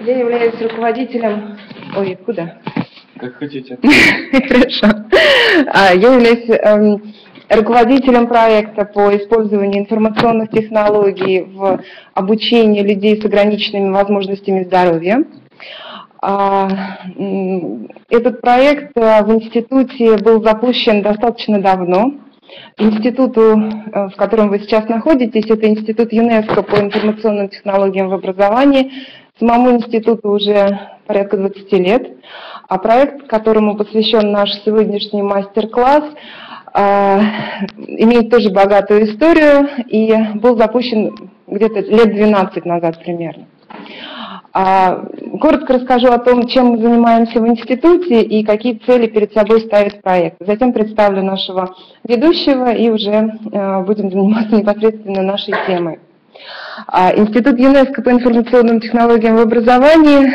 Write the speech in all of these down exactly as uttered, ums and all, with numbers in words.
Я являюсь руководителем... Ой, куда? Как хотите. Хорошо. Я являюсь руководителем проекта по использованию информационных технологий в обучении людей с ограниченными возможностями здоровья. Этот проект в институте был запущен достаточно давно. Институту, в котором вы сейчас находитесь, это Институт ЮНЕСКО по информационным технологиям в образовании. Самому институту уже порядка двадцати лет. А проект, которому посвящен наш сегодняшний мастер-класс, имеет тоже богатую историю и был запущен где-то лет двенадцать назад примерно. Коротко расскажу о том, чем мы занимаемся в институте и какие цели перед собой ставит проект. Затем представлю нашего ведущего и уже будем заниматься непосредственно нашей темой. Институт ЮНЕСКО по информационным технологиям в образовании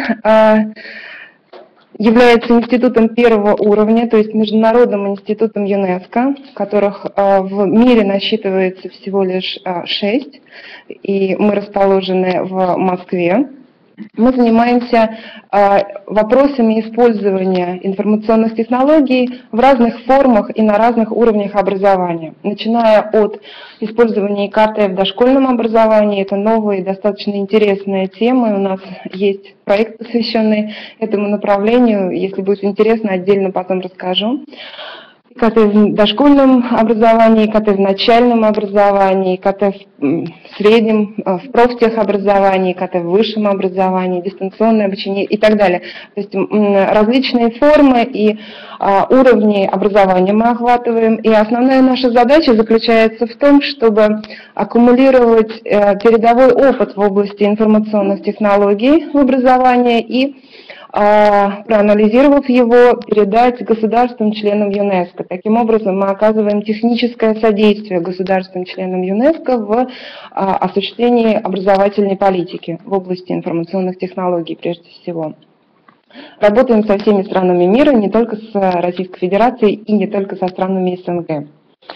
является институтом первого уровня, то есть международным институтом ЮНЕСКО, которых в мире насчитывается всего лишь шесть, и мы расположены в Москве. Мы занимаемся вопросами использования информационных технологий в разных формах и на разных уровнях образования. Начиная от использования ИКТ в дошкольном образовании, это новая и достаточно интересная тема, у нас есть проект, посвященный этому направлению, если будет интересно, отдельно потом расскажу. ИКТ в дошкольном образовании, ИКТ в начальном образовании, ИКТ в среднем, в профтехобразовании, ИКТ в высшем образовании, дистанционное обучение и так далее. То есть различные формы и уровни образования мы охватываем. И основная наша задача заключается в том, чтобы аккумулировать передовой опыт в области информационных технологий в образовании и, проанализировав его, передать государствам-членам ЮНЕСКО. Таким образом, мы оказываем техническое содействие государствам-членам ЮНЕСКО в осуществлении образовательной политики в области информационных технологий прежде всего. Работаем со всеми странами мира, не только с Российской Федерацией и не только со странами СНГ.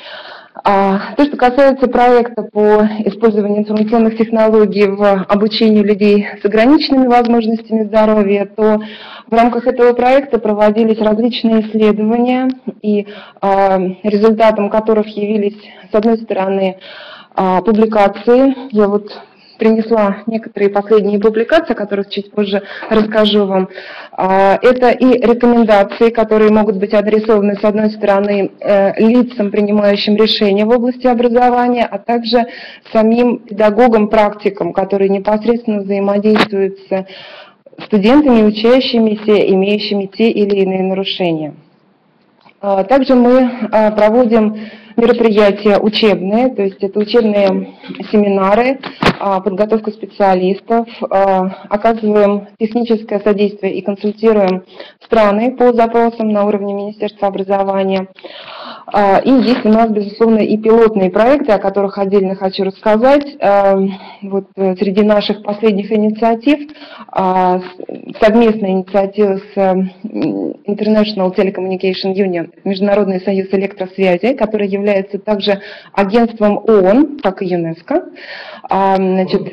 То, что касается проекта по использованию информационных технологий в обучении людей с ограниченными возможностями здоровья, то в рамках этого проекта проводились различные исследования, и результатом которых явились, с одной стороны, публикации. Я вот принесла некоторые последние публикации, о которых чуть позже расскажу вам. Это и рекомендации, которые могут быть адресованы, с одной стороны, лицам, принимающим решения в области образования, а также самим педагогам-практикам, которые непосредственно взаимодействуют с студентами, учащимися, имеющими те или иные нарушения. Также мы проводим мероприятия учебные, то есть это учебные семинары, подготовка специалистов, оказываем техническое содействие и консультируем страны по запросам на уровне Министерства образования. И есть у нас, безусловно, и пилотные проекты, о которых отдельно хочу рассказать. Вот среди наших последних инициатив совместная инициатива с International Telecommunication Union, Международный союз электросвязи, который является также агентством ООН, как и ЮНЕСКО. Значит,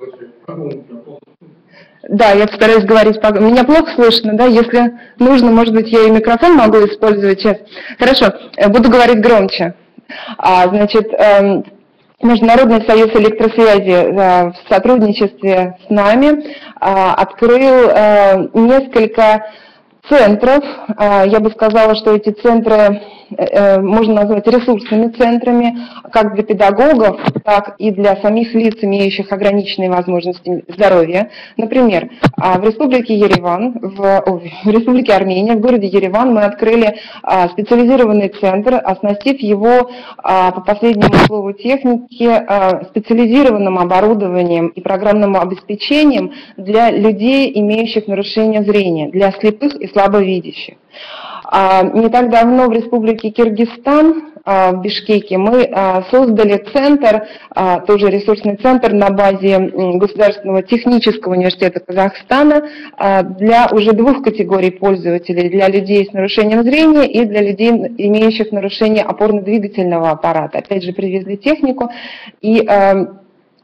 да, я постараюсь говорить. Меня плохо слышно, да? Если нужно, может быть, я и микрофон могу использовать сейчас. Хорошо, буду говорить громче. А, значит, Международный союз электросвязи в сотрудничестве с нами открыл несколько центров. Я бы сказала, что эти центры можно назвать ресурсными центрами, как для педагогов, так и для самих лиц, имеющих ограниченные возможности здоровья. Например, в Республике Ереван, в, в Республике Армения, в городе Ереван мы открыли специализированный центр, оснастив его, по последнему слову техники, специализированным оборудованием и программным обеспечением для людей, имеющих нарушение зрения, для слепых и слабовидящих. Не так давно в Республике Киргизстан, в Бишкеке, мы создали центр, тоже ресурсный центр на базе Государственного технического университета Казахстана для уже двух категорий пользователей, для людей с нарушением зрения и для людей, имеющих нарушение опорно-двигательного аппарата. Опять же, привезли технику и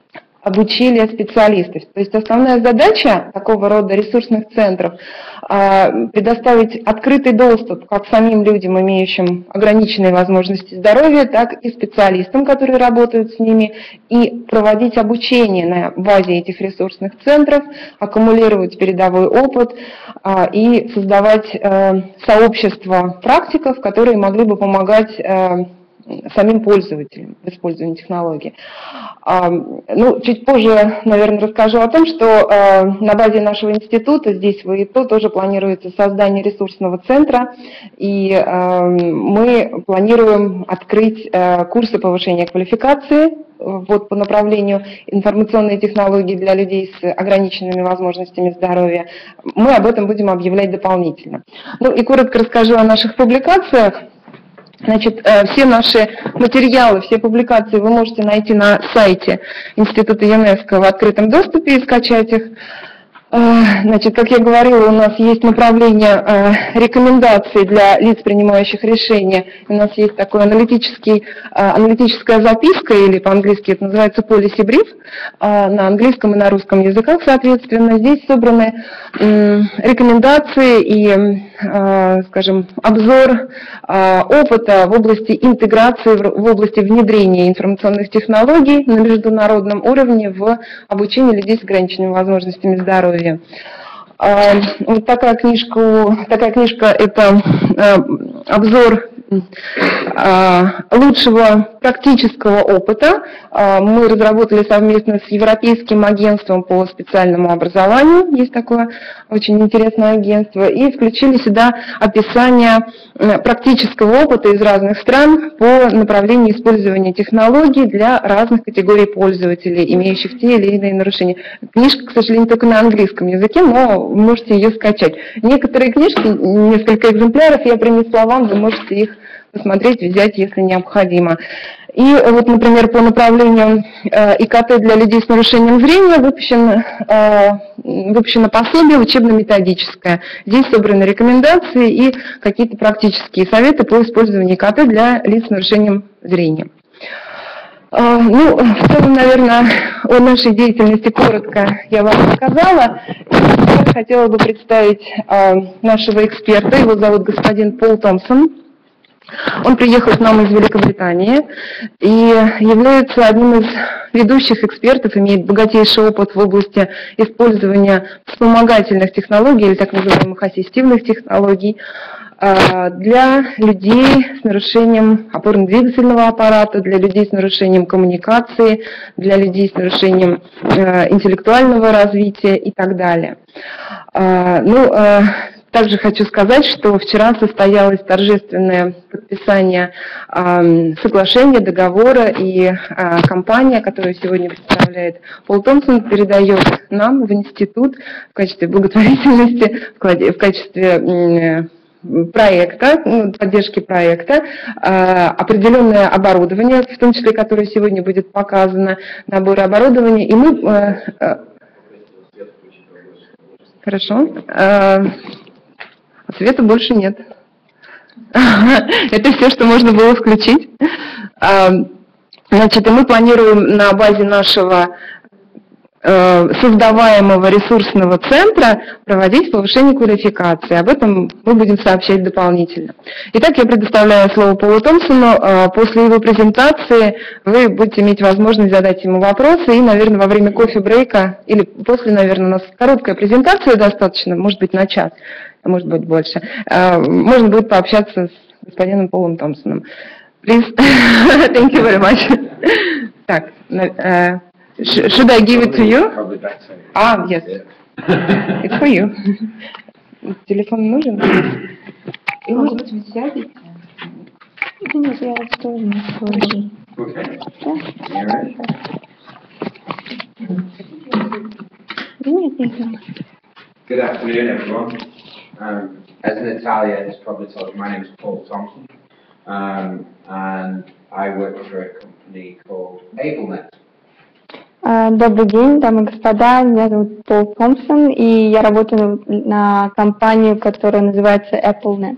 обучили специалистов. То есть основная задача такого рода ресурсных центров предоставить открытый доступ как самим людям, имеющим ограниченные возможности здоровья, так и специалистам, которые работают с ними, и проводить обучение на базе этих ресурсных центров, аккумулировать передовой опыт и создавать сообщество практиков, которые могли бы помогать самим пользователям в использовании технологий. Ну, чуть позже, наверное, расскажу о том, что на базе нашего института, здесь в ИИТО, тоже планируется создание ресурсного центра, и мы планируем открыть курсы повышения квалификации вот по направлению информационные технологии для людей с ограниченными возможностями здоровья. Мы об этом будем объявлять дополнительно. Ну и коротко расскажу о наших публикациях. Значит, все наши материалы, все публикации вы можете найти на сайте Института ЮНЕСКО в открытом доступе и скачать их. Значит, как я говорила, у нас есть направление рекомендаций для лиц, принимающих решения. У нас есть такой аналитический, аналитическая записка, или по-английски это называется policy brief, на английском и на русском языках, соответственно. Здесь собраны рекомендации и, скажем, обзор опыта в области интеграции, в области внедрения информационных технологий на международном уровне в обучении людей с ограниченными возможностями здоровья. Вот такая книжка, такая книжка – это обзор лучшего практического опыта. Мы разработали совместно с Европейским агентством по специальному образованию, есть такое очень интересное агентство, и включили сюда описание практического опыта из разных стран по направлению использования технологий для разных категорий пользователей, имеющих те или иные нарушения. Книжка, к сожалению, только на английском языке, но вы можете ее скачать. Некоторые книжки, несколько экземпляров я принесла вам, вы можете их посмотреть, взять, если необходимо. И вот, например, по направлению ИКТ для людей с нарушением зрения выпущено, выпущено пособие учебно-методическое. Здесь собраны рекомендации и какие-то практические советы по использованию ИКТ для лиц с нарушением зрения. Ну, в целом, наверное, о нашей деятельности коротко я вам рассказала. И сейчас хотела бы представить нашего эксперта, его зовут господин Пол Томпсон. Он приехал к нам из Великобритании и является одним из ведущих экспертов, имеет богатейший опыт в области использования вспомогательных технологий, или так называемых ассистивных технологий, для людей с нарушением опорно-двигательного аппарата, для людей с нарушением коммуникации, для людей с нарушением интеллектуального развития и так далее. Ну, также хочу сказать, что вчера состоялось торжественное подписание э, соглашения, договора, и э, компания, которую сегодня представляет Пол Томпсон, передает нам в институт в качестве благотворительности, в качестве э, проекта, поддержки проекта, определенное оборудование, в том числе, которое сегодня будет показано, набор оборудования, и мы... Хорошо. Света больше нет. Это все, что можно было включить. Значит, и мы планируем на базе нашего создаваемого ресурсного центра проводить повышение квалификации. Об этом мы будем сообщать дополнительно. Итак, я предоставляю слово Полу Томпсону. После его презентации вы будете иметь возможность задать ему вопросы, и, наверное, во время кофе-брейка, или после, наверное, у нас короткая презентация достаточно, может быть, на час, а может быть, больше, можно будет пообщаться с господином Полом Томпсоном. Please. Thank you very much. Так, should I give it to you? Ah, yes. It's for you. Телефон нужен? И, может быть, вы сядете? Нет, я вас тоже не сложу. Нет, нет. Good afternoon, everyone. Um, as Natalia has probably told you, my name is Paul Thompson, um, and I work for a company called AbleNet. Добрый день, дамы и господа, меня зовут Пол Томпсон, и я работаю на компанию, которая называется AppleNet.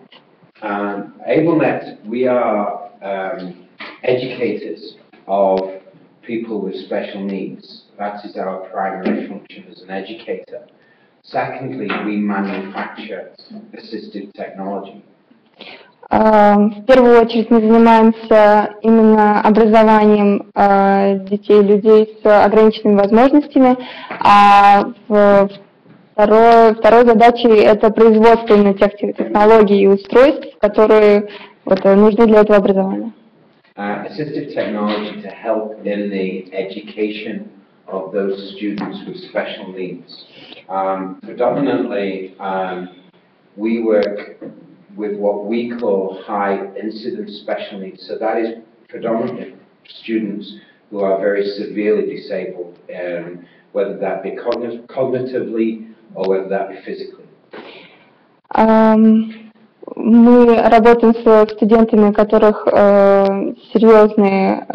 Um, AbleNet, we are um, educators of people with special needs. That is our primary function as an educator. Secondly, we manufacture assistive technology. В первую очередь мы занимаемся именно образованием детей, людей с ограниченными возможностями, а второй, второй задачей это производство именно тех технологий и устройств, которые вот, нужны для этого образования. Uh, assistive technology to help in the education of those students with special needs. Um, predominantly, um, we work with what we call high incidence special needs. So that is predominantly students who are very severely disabled, um, whether that be cogn cognitively or whether that be physically. Um, мы работаем с студентами, у которых э, серьезные,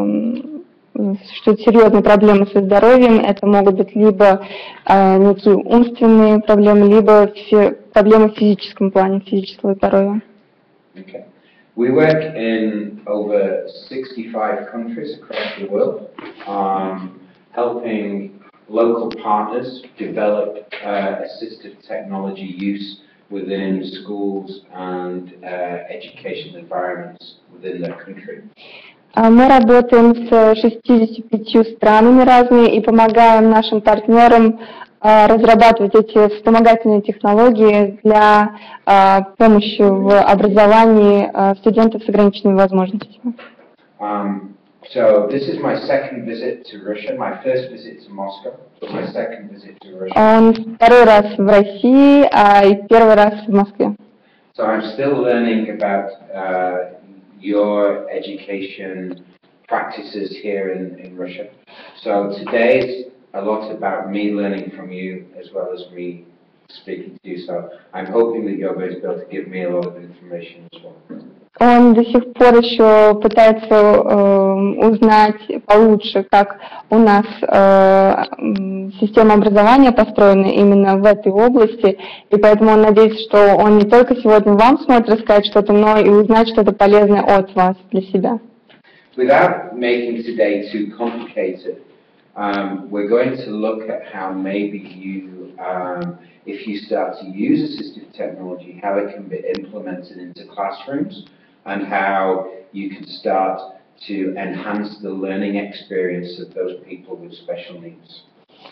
э, что серьезные проблемы со здоровьем. Это могут быть либо э, некие умственные проблемы, либо все проблемы в физическом плане, физического здоровья. Okay. We work in over sixty-five countries across the world, um, helping local partners develop uh, assistive technology use within schools and uh, educational environments within their country. Мы работаем с шестьюдесятью пятью странами разными и помогаем нашим партнерам разрабатывать эти вспомогательные технологии для помощи в образовании студентов с ограниченными возможностями. Um, so this is my second visit to Russia. My first visit to Moscow, but my second visit to Russia. Он второй раз в России, а и первый раз в Москве. So I'm still learning about uh, your education practices here in, in Russia. So today is a lot about me learning from you as well as me speaking to you. So I'm hoping that you're going to be able to give me a lot of information as well. Он до сих пор еще пытается э, узнать получше, как у нас э, система образования построена именно в этой области, и поэтому он надеется, что он не только сегодня вам сможет рассказать что-то, но и узнать что-то полезное от вас для себя. Without making today too complicated, um, we're going to look at how maybe you, um, if you start to use assistive technology, how it can be implemented into classrooms, and how you can start to enhance the learning experience of those people with special needs.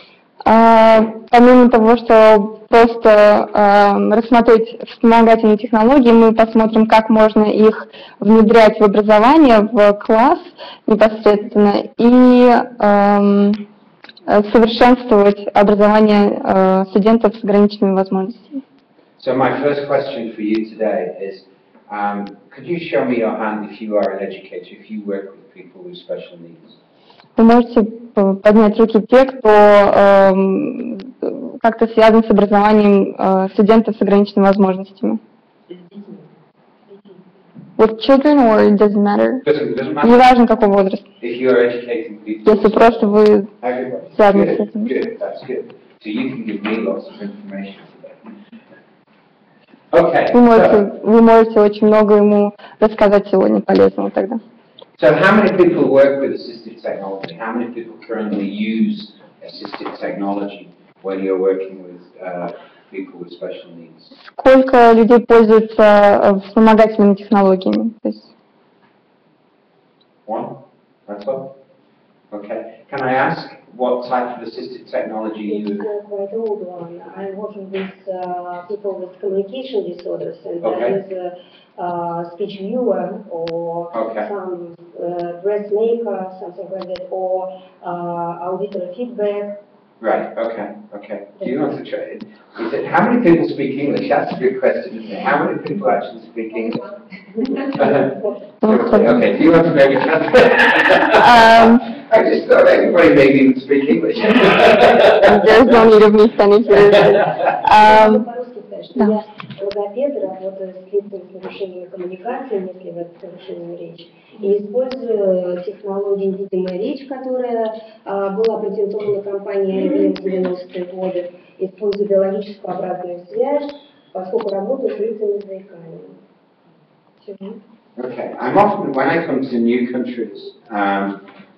Uh, помимо того, что просто uh, рассмотреть вспомогательные технологии, мы посмотрим, как можно их внедрять в образование, в класс непосредственно, и uh, совершенствовать образование uh, студентов с ограниченными возможностями. So my first question for you today is, um, could you show me your hand if you are an educator, if you work with people with special needs? Вы можете поднять руки те, кто э, как-то связан с образованием э, студентов с ограниченными возможностями. With children or it doesn't matter? Doesn't, doesn't matter. Не важно, какого возраста. If you are educating people. Если просто вы связаны с этим. Good, that's good. So you can give me lots of information today. Okay. Вы можете, вы можете очень много ему рассказать сегодня полезного тогда. So how many people work with assistive technology? How many people currently use assistive technology when you're working with uh, people with special needs? Сколько людей пользуются вспомогательными технологиями? One? That's all? Okay. Can I ask what type of assistive technology you... It's uh, quite old one. I'm working with uh, people with communication disorders, and Okay. there is a uh, speech viewer or Okay. some uh, dressmaker, something like that, or uh, auditory feedback. Right, okay, okay. Do you want to try it? Is it, how many people speak English? That's a good question, isn't it? How many people actually speak English? okay, okay, do you want to maybe translate? Um, I just thought everybody maybe would speak English. There's no need of me standing here. Um, По-русски сказать, что я логопед, работаю с лицами с нарушениями коммуникации, если вы с нарушением речи, и использую технологию «Видимая речь», которая а, была патентована компанией ай би эм в девяностые годы. Использую биологическую обратную связь, поскольку работаю с лицами с заиканием. Всё. Okay, I'm often, when I come to new countries, um,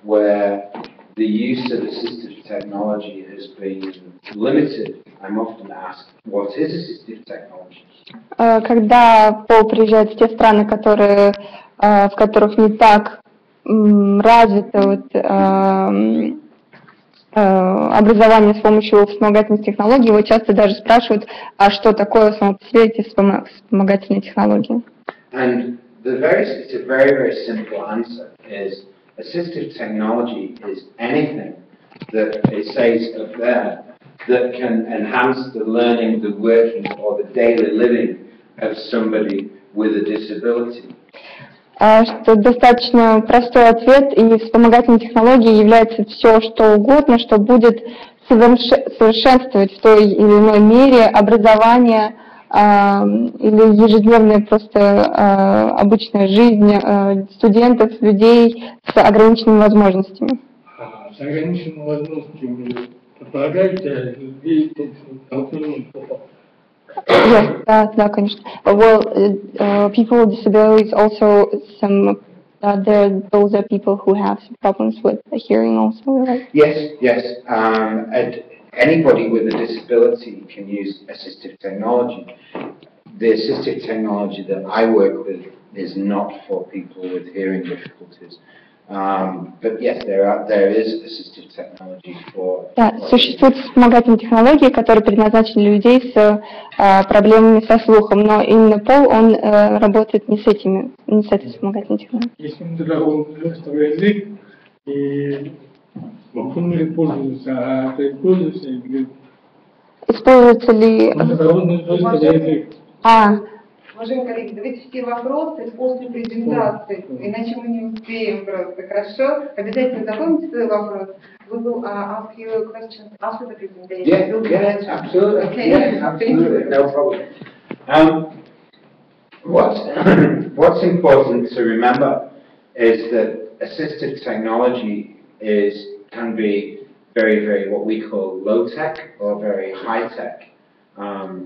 where the use of assistive technology has been limited, I'm often asked, what is assistive technology? Когда Пол приезжает в те страны, которые, в которых не так развито вот, образование с помощью вспомогательных технологий, его часто даже спрашивают, а что такое само по себе эти вспомогательные технологии? And the very, it's a very, very simple answer is assistive technology is anything that it says up there that can enhance the learning, the working, or the daily living of somebody with a disability. Что достаточно простой ответ, и вспомогательной технологией является все, что угодно, что будет совершенствовать в той или иной мере образование э, или ежедневная просто э, обычная жизнь э, студентов, людей с ограниченными возможностями. С ограниченными возможностями предполагаете людей с Yes, да, да, конечно. Well, uh, people with disabilities also some. Uh, there, those are people who have some problems with hearing also, right? Yes, yes. Um, and anybody with a disability can use assistive technology. The assistive technology that I work with is not for people with hearing difficulties. Um, but yes, there are there is assistive technology for. Да, существуют вспомогательные технологии, которые предназначены для людей с э, проблемами со слухом, но именно Пол, он э, работает не с этими, не с этой вспомогательной технологией. Если международный язык, и он ли пользуется, а это пользуется или Используется ли международный язык? А. Уважаемые коллеги, давайте все вопросы после презентации, иначе мы не успеем просто, хорошо? Обязательно запомните свой вопрос. We will uh, ask you questions after the presentation. Yeah, yes, absolutely. Okay. Yes, absolutely, no problem. Um, what's, what's important to remember is that assistive technology is can be very, very what we call low-tech or very high-tech. Um,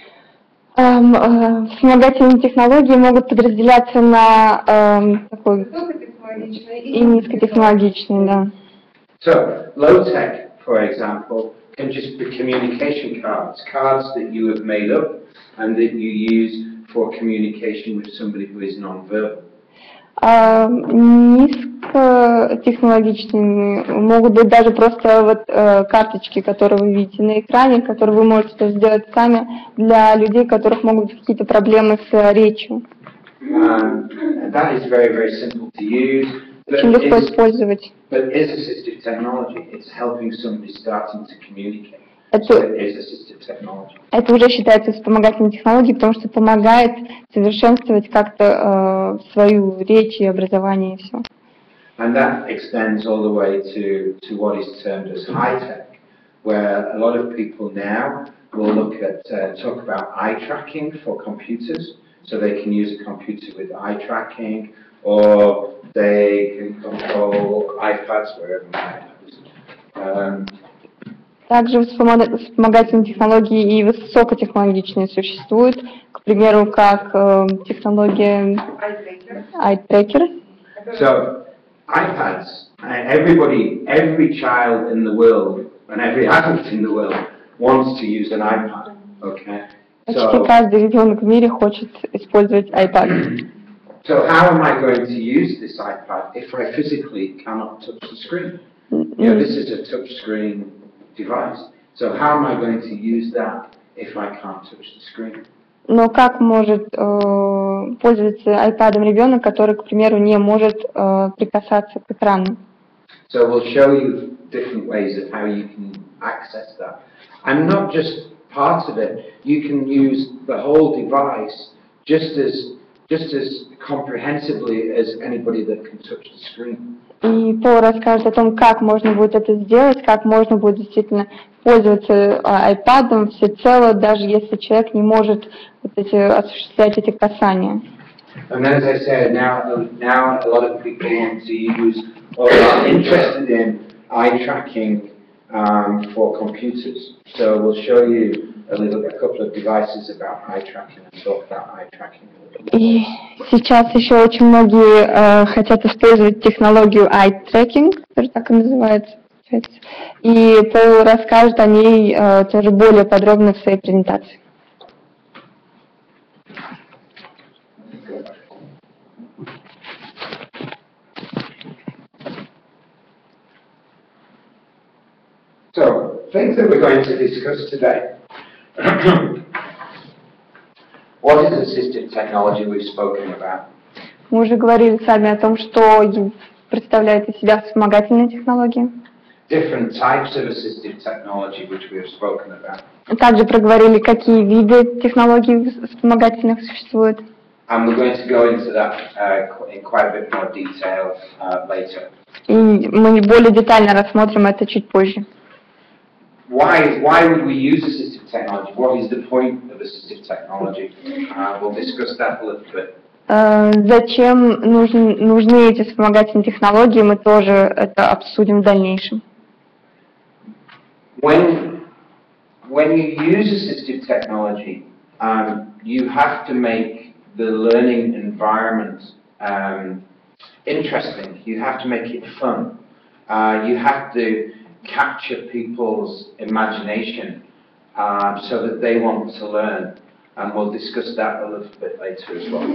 Um, uh, вспомогательные технологии могут подразделяться на um, такой и низкотехнологичные, да. So, low-tech, for example, can just be communication cards, cards that you have made up and that you use for communication with somebody who is non-verbal. Uh, низкотехнологичными могут быть даже просто вот, uh, карточки, которые вы видите на экране, которые вы можете сделать сами для людей, у которых могут быть какие-то проблемы с uh, речью. Um, that is very, very simple to use. Очень легко использовать. But is assistive technology, it's helping somebody starting to communicate. Это, so it is assistive technology. Это уже считается вспомогательной технологией, потому что помогает совершенствовать как-то э, свою речь и образование и все. And that extends all the way to, to what is termed as high-tech, where a lot of people now will look at, uh, talk about eye tracking for computers, so they can use a computer with eye tracking, or they can control iPads, wherever my iPad is. Um, Также вспомогательные технологии и высокотехнологичные существуют, к примеру, как э, технология eye tracker. So, iPads, everybody, every child in the world, and every adult in the world wants to use an iPad, okay? Почти каждый ребенок в мире хочет использовать iPad. So how am I going to use this iPad if I physically cannot touch the screen? You know, this is a touch screen device. So how am I going to use that if I can't touch the screen? Но как может э, пользоваться iPad'ом ребенок, который, к примеру, не может э, прикасаться к экрану? So we'll show you different ways of how you can access that. And not just part of it, you can use the whole device just as just as comprehensively as anybody that can touch the screen. И Пол расскажет о том, как можно будет это сделать, как можно будет действительно пользоваться iPad'ом всецело, даже если человек не может вот эти, осуществлять эти касания. And as I said, now, now a lot of people want to use or are interested in eye tracking um, for computers. So we'll show you a little, a couple of devices about eye tracking and talk about eye tracking. И сейчас еще очень многие э, хотят использовать технологию eye tracking, которая так и называется. И Пол расскажет о ней э, тоже более подробно в своей презентации. So, things that we're going to discuss today. What is assistive technology we've spoken about? Мы уже говорили с вами о том, что представляет из себя вспомогательные технологии. Different types of assistive technology which we have spoken about. Также проговорили, какие виды технологий вспомогательных существуют. And we're going to go into that uh, in quite a bit more detail uh, later. И мы более детально рассмотрим это чуть позже. Why, why would we use assistive technology? What is the point of assistive technology? Uh, we'll discuss that a little bit. Зачем нужны, нужны эти вспомогательные технологии, мы тоже это обсудим в дальнейшем. When, when you use assistive technology, um, you have to make the learning environment um, interesting. You have to make it fun. Uh, you have to capture people's imagination uh, so that they want to learn. And we'll discuss that a little bit later as well.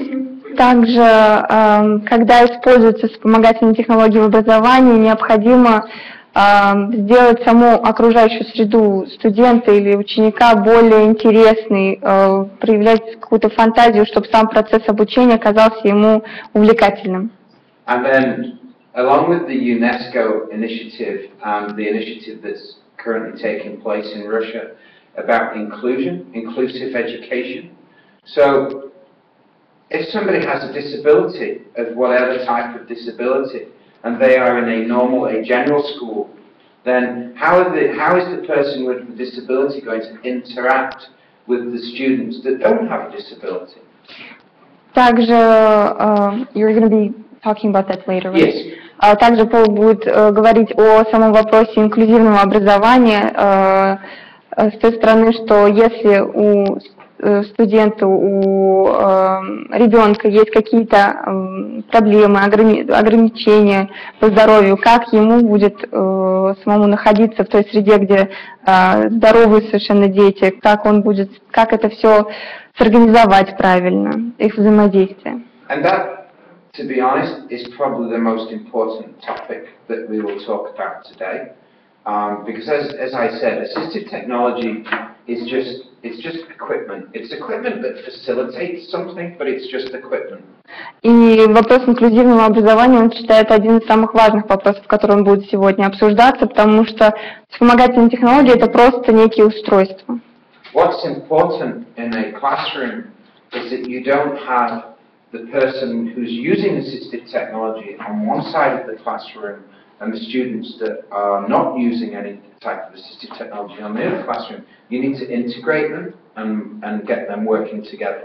Также, когда используются вспомогательные технологии в образовании, необходимо сделать саму окружающую среду студента или ученика более интересной, проявлять какую-то фантазию, чтобы сам процесс обучения казался ему увлекательным. And then, along with the UNESCO initiative and the initiative that's currently taking place in Russia about inclusion, inclusive education. So, if somebody has a disability, of whatever type of disability, and they are in a normal, a general school, then how, are the, how is the person with the disability going to interact with the students that don't have a disability? Также, uh, you're going to be talking about that later, right? Yes. Uh, также Пол будет uh, говорить о самом вопросе инклюзивного образования uh, uh, с той стороны, что если у студента, у э, ребенка есть какие-то э, проблемы, ограни ограничения по здоровью, как ему будет э, самому находиться в той среде, где э, здоровые совершенно дети, как он будет, как это все сорганизовать правильно, их взаимодействие. And that, to be honest, is probably the most important topic that we will talk about today. Um, because as, as I said, assistive technology is just, it's just equipment. It's equipment that facilitates something, but it's just equipment. И вопрос инклюзивного образования, он считает, один из самых важных вопросов, который он будет сегодня обсуждаться, потому что вспомогательные технологии — это просто некие устройства. What's important in a classroom is that you don't have the person who's using assistive technology on one side of the classroom and the students that are not using any type of assistive technology on the other classroom. You need to integrate them and, and get them working together.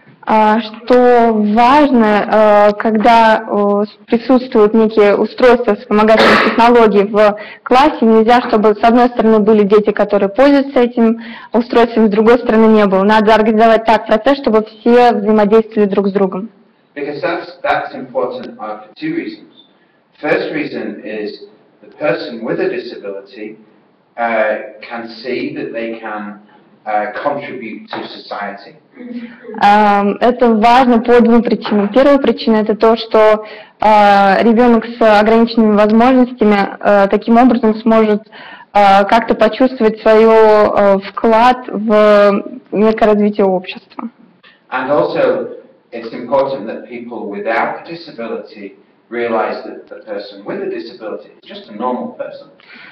Что важно, когда присутствуют некие устройства вспомогательных технологий в классе, нельзя, чтобы с одной стороны были дети, которые пользуются этим устройством, с другой стороны не было. Надо организовать так процесс, чтобы все взаимодействовали друг с другом. Because that's, that's important uh, for two reasons. First reason is the person with a disability uh, can see that they can uh, contribute to society. Это важно по двум причинам. Первая причина — это то, что ребенок с ограниченными возможностями таким образом сможет как-то почувствовать свой вклад в некое развитие общества. And also, it's important that people without a disability realize that the person with a disability is just a normal person.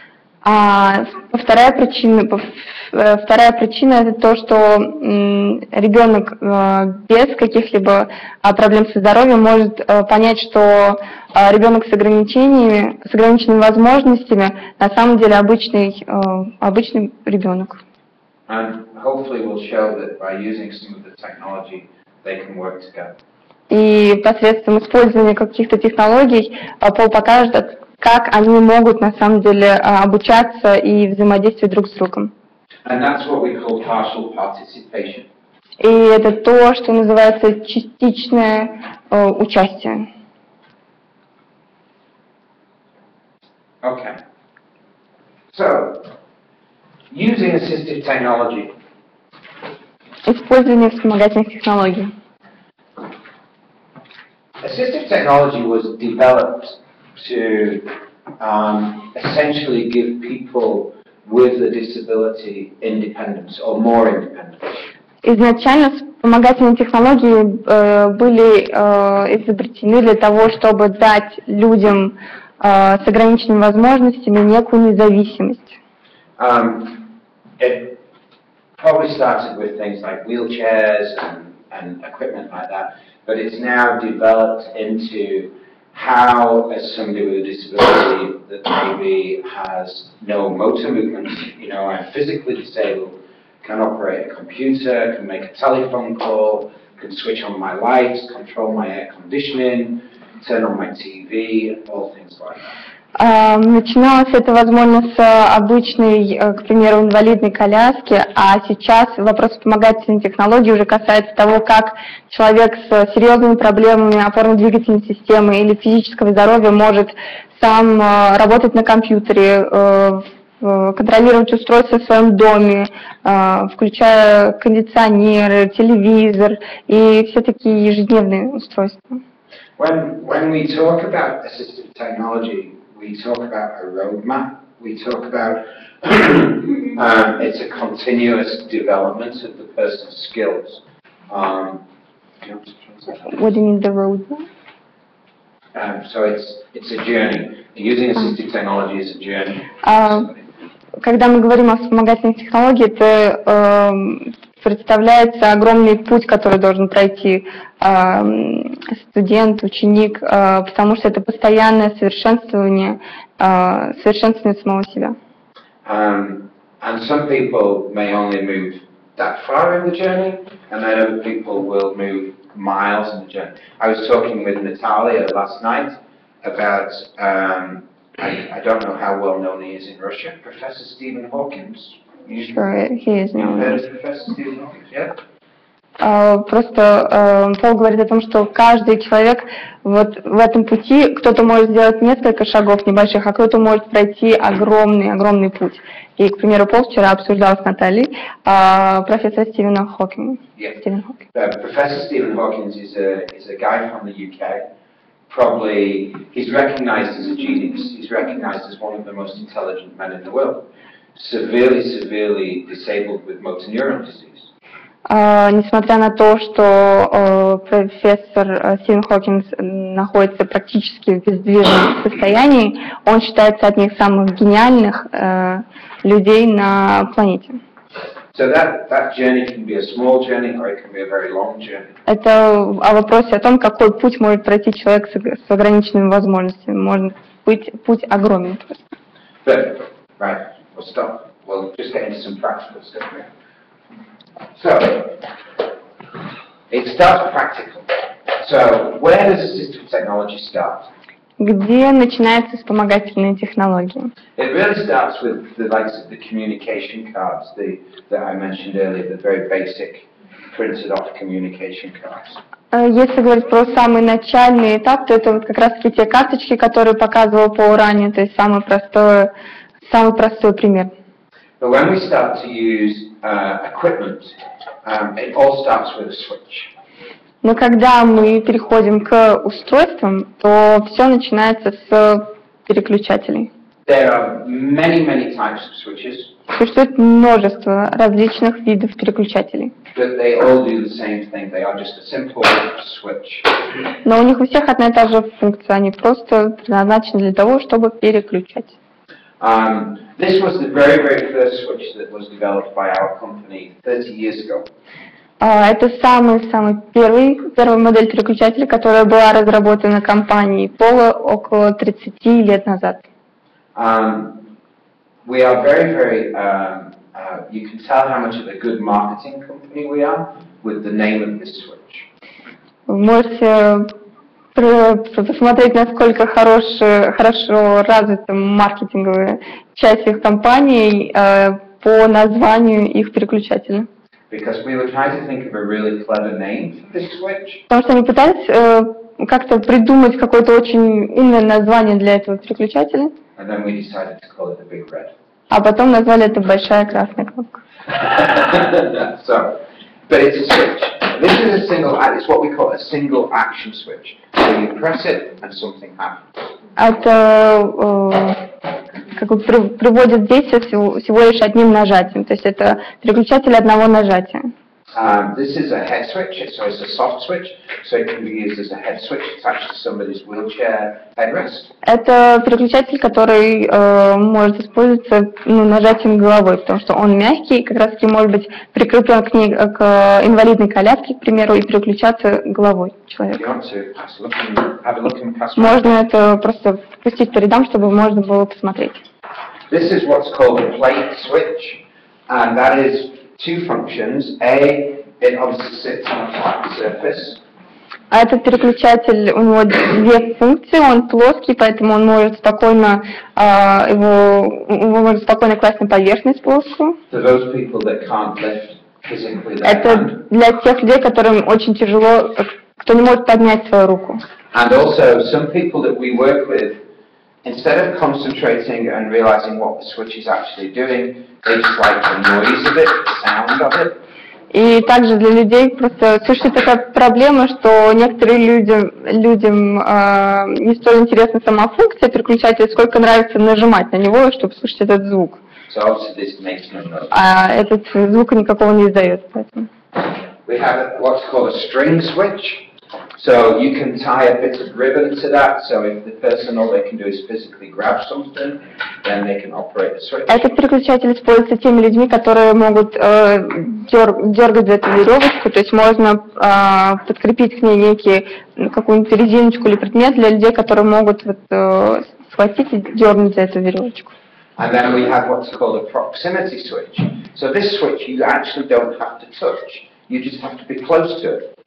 А вторая причина, вторая причина — это то, что ребенок без каких-либо проблем со здоровьем может понять, что ребенок с ограничениями, с ограниченными возможностями на самом деле обычный, обычный ребенок. And hopefully we'll show that by using some of the technology, they can work together. И посредством использования каких-то технологий Пол покажет, как они могут на самом деле обучаться и взаимодействовать друг с другом. And that's what we call partial participation. И это то, что называется частичное э, участие. Okay. So, using assistive technology. Использование вспомогательных технологий. Assistive technology was developed to um, essentially give people with a disability independence or more independence. Изначально вспомогательные технологии э, были э, изобретены для того, чтобы дать людям э, с ограниченными возможностями некую независимость. Um, it probably started with things like wheelchairs and, and equipment like that, but it's now developed into how, as somebody with a disability that maybe has no motor movements, you know, I'm physically disabled, can operate a computer, can make a telephone call, can switch on my lights, control my air conditioning, turn on my T V, all things like that. Начиналось это, возможно, с обычной, к примеру, инвалидной коляски, а сейчас вопрос вспомогательной технологии уже касается того, как человек с серьезными проблемами опорно-двигательной системы или физического здоровья может сам работать на компьютере, контролировать устройства в своем доме, включая кондиционеры, телевизор и все такие ежедневные устройства. When, when we talk about assistive technology, we talk about a roadmap, we talk about um, it's a continuous development of the person's skills. Um, what do you mean, the roadmap? Um, so it's, it's a journey. Using assistive technology is a journey. Uh, когда мы говорим о вспомогательных технологиях, это э, представляется огромный путь, который должен пройти э, студент, ученик, э, потому что это постоянное совершенствование, э, совершенствование самого себя. Um, and some people may only move that far in the journey, and then other people will move miles in the journey. I was talking with Natalia last night about, um, I, I don't know how well known he is in Russia, Professor Stephen Hawking. Sure, he is known. Professor Stephen Hawking, yeah? Uh, просто uh, Пол говорит о том, что каждый человек вот в этом пути, кто-то может сделать несколько шагов небольших, а кто-то может пройти огромный, огромный путь. И, к примеру, Пол вчера обсуждал с Натальей uh, профессора Стивена Хокинга. Yeah. Stephen Hawking. Uh, Professor Stephen Hawking is a, is a guy from the U K. Probably, he's recognized as a genius. He's recognized as one of the most intelligent men in the world. Severely, severely disabled with motor neuron disease. Uh, несмотря на то, что uh, профессор uh, Стивен Хокинг находится практически в бездвижном состоянии, он считается одним из самых гениальных uh, людей на планете. So that, that journey can be a small journey or it can be a very long journey. Это о вопросе о том, какой путь может пройти человек с, с ограниченными возможностями. Может быть путь огромен. But, right, we'll stop. We'll just get into some practical stuff here. So, it starts practical. So, where does assistive technology start? Где начинаются вспомогательные технологии? It really starts with the likes of the communication cards, the, that I mentioned earlier, the very basic printed off communication cards. Если говорить про самый начальный этап, то это вот как раз-таки те карточки, которые показывал Пол ранее, то есть самый простой, самый простой пример. But when we start to use uh, equipment, um, it all starts with a switch. Но когда мы переходим к устройствам, то все начинается с переключателей. There are many, many types of switches. Существует множество различных видов переключателей. But they all do the same thing. They are just a simple switch. Но у них у всех одна и та же функция. Они просто предназначены для того, чтобы переключать. Um, this was the very, very first switch that was developed by our company thirty years ago. Это самый-самый первый, первая модель переключателя, которая была разработана компанией Пола около тридцати лет назад. Um, we are very, very, um, uh, you can tell how much of a good marketing company we are with the name of this switch. Вы можете посмотреть, насколько хорош, хорошо развита маркетинговая часть их компании по названию их переключателя. Because we were trying to think of a really clever name for this switch. Потому что они пытались э, как-то придумать какое-то очень умное название для этого переключателя. And then we decided to call it the Big Red. А потом назвали это большая красная кнопка. So, but it's a switch. This is a single, it's what we call a single action switch. So you press it and something happens. Это э, как бы при, приводит в действие всего, всего лишь одним нажатием. То есть это переключатель одного нажатия. Um, this is a head switch, so it's a soft switch, so it can be used as a head switch attached to somebody's wheelchair headrest. Это переключатель, который э, может использоваться ну, нажатием головой, потому что он мягкий, как раз таки может быть прикреплен к, ней, к инвалидной коляске, к примеру, и переключаться головой человека. Можно это просто пустить по рядам, чтобы можно было посмотреть. This is what's called a plate switch, and that is two functions. A, it obviously sits on a flat surface. А этот переключатель, у него две функции, он плоский, поэтому он может спокойно, э, его, его может спокойно класть на поверхность плоскую. For those people that can't lift physically their Это hand. для тех людей, которым очень тяжело, кто не может поднять свою руку. And also, some people that we work with, instead of concentrating and realizing what the switch is actually doing, they just like the noise of it, the sound of it. И также для людей просто существует такая проблема, что некоторым людям, людям э, не столь интересна сама функция переключателя, сколько нравится нажимать на него, чтобы слышать этот звук. So obviously this makes no noise. А этот звук никакого не издает. Поэтому. We have what's called a string switch. So you can tie a bit of ribbon to that, so if the person all they can do is physically grab something, then they can operate the switch. Этот переключатель используется теми людьми, которые могут э, дер, дергать за эту веревочку, то есть можно э, подкрепить к ней некие, какую-нибудь резиночку или предмет для людей, которые могут вот, э, схватить и дернуть за эту веревочку. And then we have what's called a proximity switch. So this switch you actually don't have to touch, you just have to be close to it.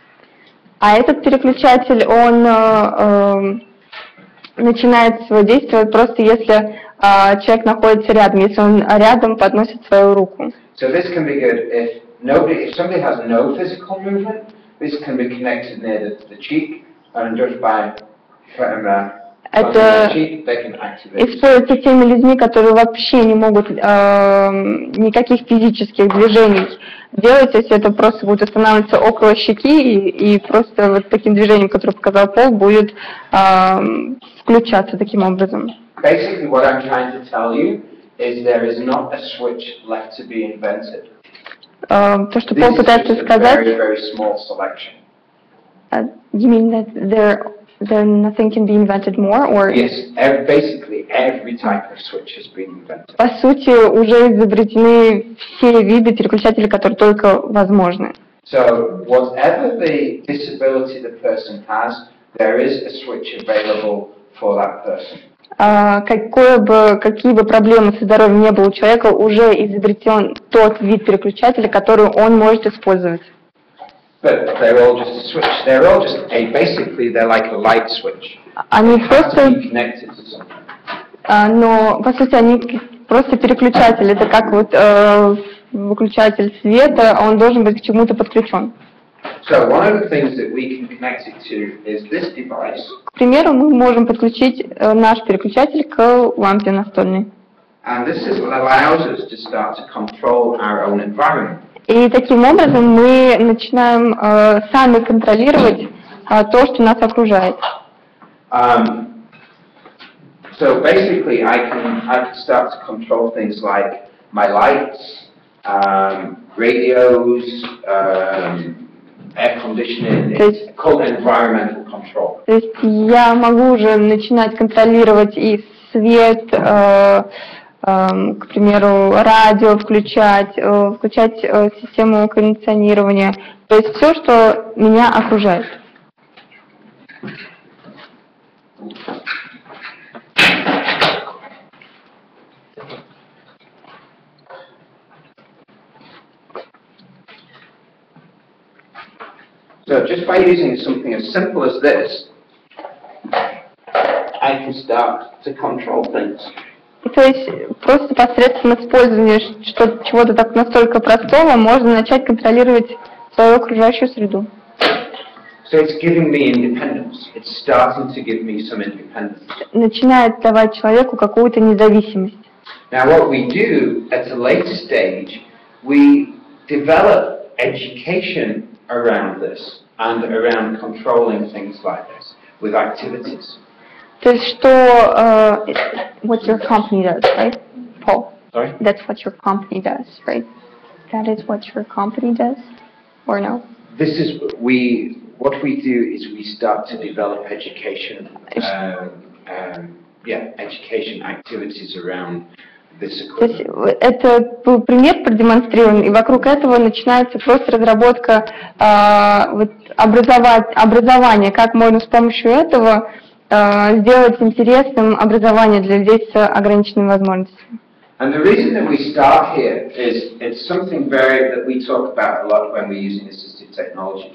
А этот переключатель, он э, э, начинает свое действие просто если э, человек находится рядом, если он рядом подносит свою руку. So this can be good if nobody, if somebody has no physical movement, this can be connected near the, the cheek, and just by putting the Это cheek, they can activate. используется теми людьми, которые вообще не могут э, никаких физических движений делать, если это просто будет останавливаться около щеки и, и просто вот таким движением, которое показал Пол, будет э, включаться таким образом. Basically, what I'm trying to tell you is there is not a switch left to be invented. Uh, то, что This Пол is пытается just a сказать, very, very small selection. uh, you mean that there, there nothing can be invented more, or? Yes, ev basically every type of switch has been invented. По сути, уже изобретены все виды переключателей, которые только возможны. So, whatever the disability the person has, there is a switch available for that person. Uh, какое бы, какие бы проблемы со здоровьем не было у человека, уже изобретен тот вид переключателя, который он может использовать. But they're all just a switch. They're all just a, basically they're like a light switch. Они They have просто, to be connected to something. uh, но по сути они просто переключатели. Это как вот uh, выключатель света, он должен быть к чему-то подключен. So one of the things that we can connect it to is this device. К примеру, мы можем подключить uh, наш переключатель к лампе настольной. And this is what allows us to start to control our own environment. И таким образом мы начинаем uh, сами контролировать uh, то, что нас окружает. Um, so basically, I can I can start to control things like my lights, um, radios, um, air conditioning. It's called environmental control. То есть я могу уже начинать контролировать и свет, э, э, к примеру, радио включать, э, включать э, систему кондиционирования. То есть все, что меня окружает. So just by using something as simple as this, I can start to control things. То есть просто посредством использования что чего-то так настолько простого можно начать контролировать свою окружающую среду. So it's giving me independence. It's starting to give me some independence. Начинает давать человеку какую-то независимость. Now what we do at a later stage, we develop education around this and around controlling things like this with activities. То есть что uh, what your company does, right, Paul? Sorry? That's what your company does, right? That is what your company does, or no? This is we. What we do is we start to develop education. Um, um, yeah, education activities around this equipment. То есть это был пример продемонстрирован, и вокруг этого начинается просто разработка э, вот, образовать, образования, как можно с помощью этого э, сделать интересным образование для людей с ограниченными возможностями. And the reason that we start here is it's something very that we talk about a lot when we're using assistive technology.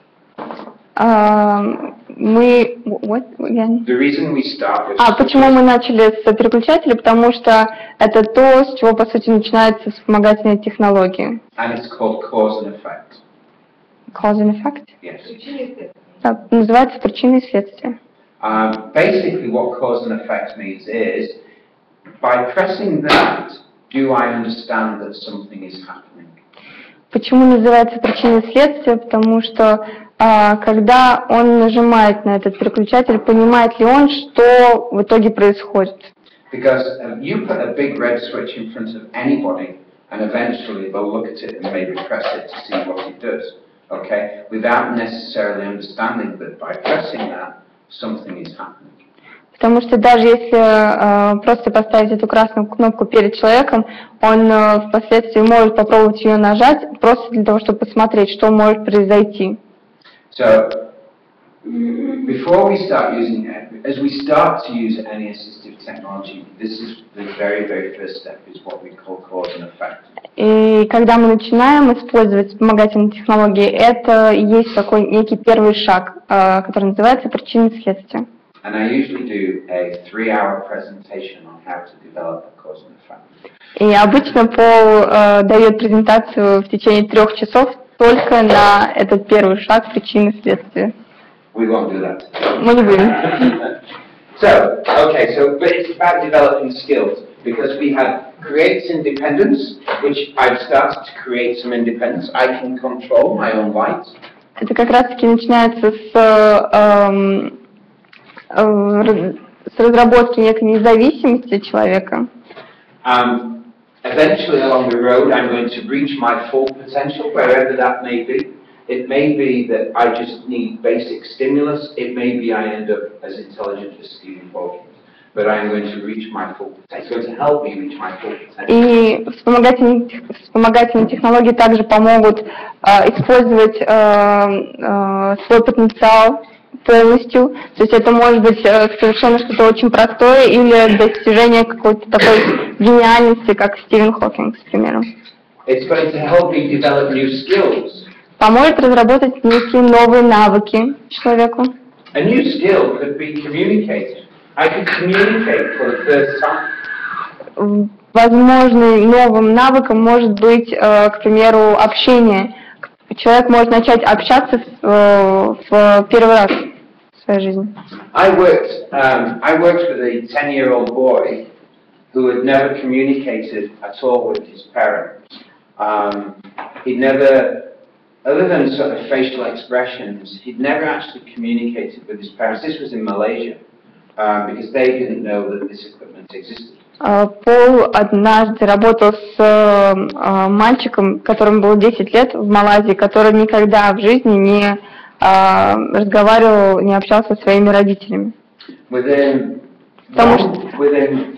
Uh, мы, what, again? The reason we start with А, почему мы начали с переключателя? Потому что это то, с чего, по сути, начинается вспомогательные технологии. And it's called cause and effect. Cause and effect? Yes. Да, называется причина и следствие. Um, basically what cause and effect means is, by pressing that, do I understand that something is happening? Почему называется причина и следствие? Потому что а, когда он нажимает на этот переключатель, понимает ли он, что в итоге происходит? Because um, you put a big red switch in front of anybody, and eventually they'll look at it and maybe press it to see what it does, okay? Without necessarily understanding that by pressing that, something is happening. Потому что даже если э, просто поставить эту красную кнопку перед человеком, он э, впоследствии может попробовать ее нажать, просто для того, чтобы посмотреть, что может произойти. So, before we start using it, as we start to use any assistive technology, this is the very, very first step, is what we call cause and effect. И когда мы начинаем использовать вспомогательные технологии, это и есть такой некий первый шаг, э, который называется причина и следствие. And I usually do a three-hour presentation on how to develop a cause and effect. И обычно Пол э, дает презентацию в течение трех часов только на этот первый шаг причины и следствия. We won't do that. Мы не будем. So, okay, so but it's about developing skills because we have creates independence, which I've started to create some independence. I can control my own light. Это как раз-таки начинается с э, с разработки некой независимости человека. Um, eventually, along the road, I'm going to reach my full potential, wherever that may be. It may be that I just need basic stimulus. It may be I end up as intelligent as Stephen Hawking. But I'm going to reach my full potential. It's going to help me reach my full potential. И вспомогательные, вспомогательные технологии также помогут э, использовать э, э, свой потенциал полностью. То есть это может быть э, совершенно что-то очень простое или достижение какой-то такой гениальности, как Стивен Хокинг, к примеру. It's going to help me develop new skills. Поможет разработать некие новые навыки человеку. A new skill could be communicating. I could communicate for the first time. Возможным новым навыком может быть, э, к примеру, общение. Человек может начать общаться в, в первый раз в своей жизни. I worked, um, I worked with a ten-year-old boy who had never communicated at all with his parents. Um, he'd never, other than sort of facial expressions, he'd never actually communicated with his parents. This was in Malaysia, um, because they didn't know that this equipment existed. Пол однажды работал с э, мальчиком, которому было десять лет в Малайзии, который никогда в жизни не э, разговаривал, не общался со своими родителями. Within, Потому one, within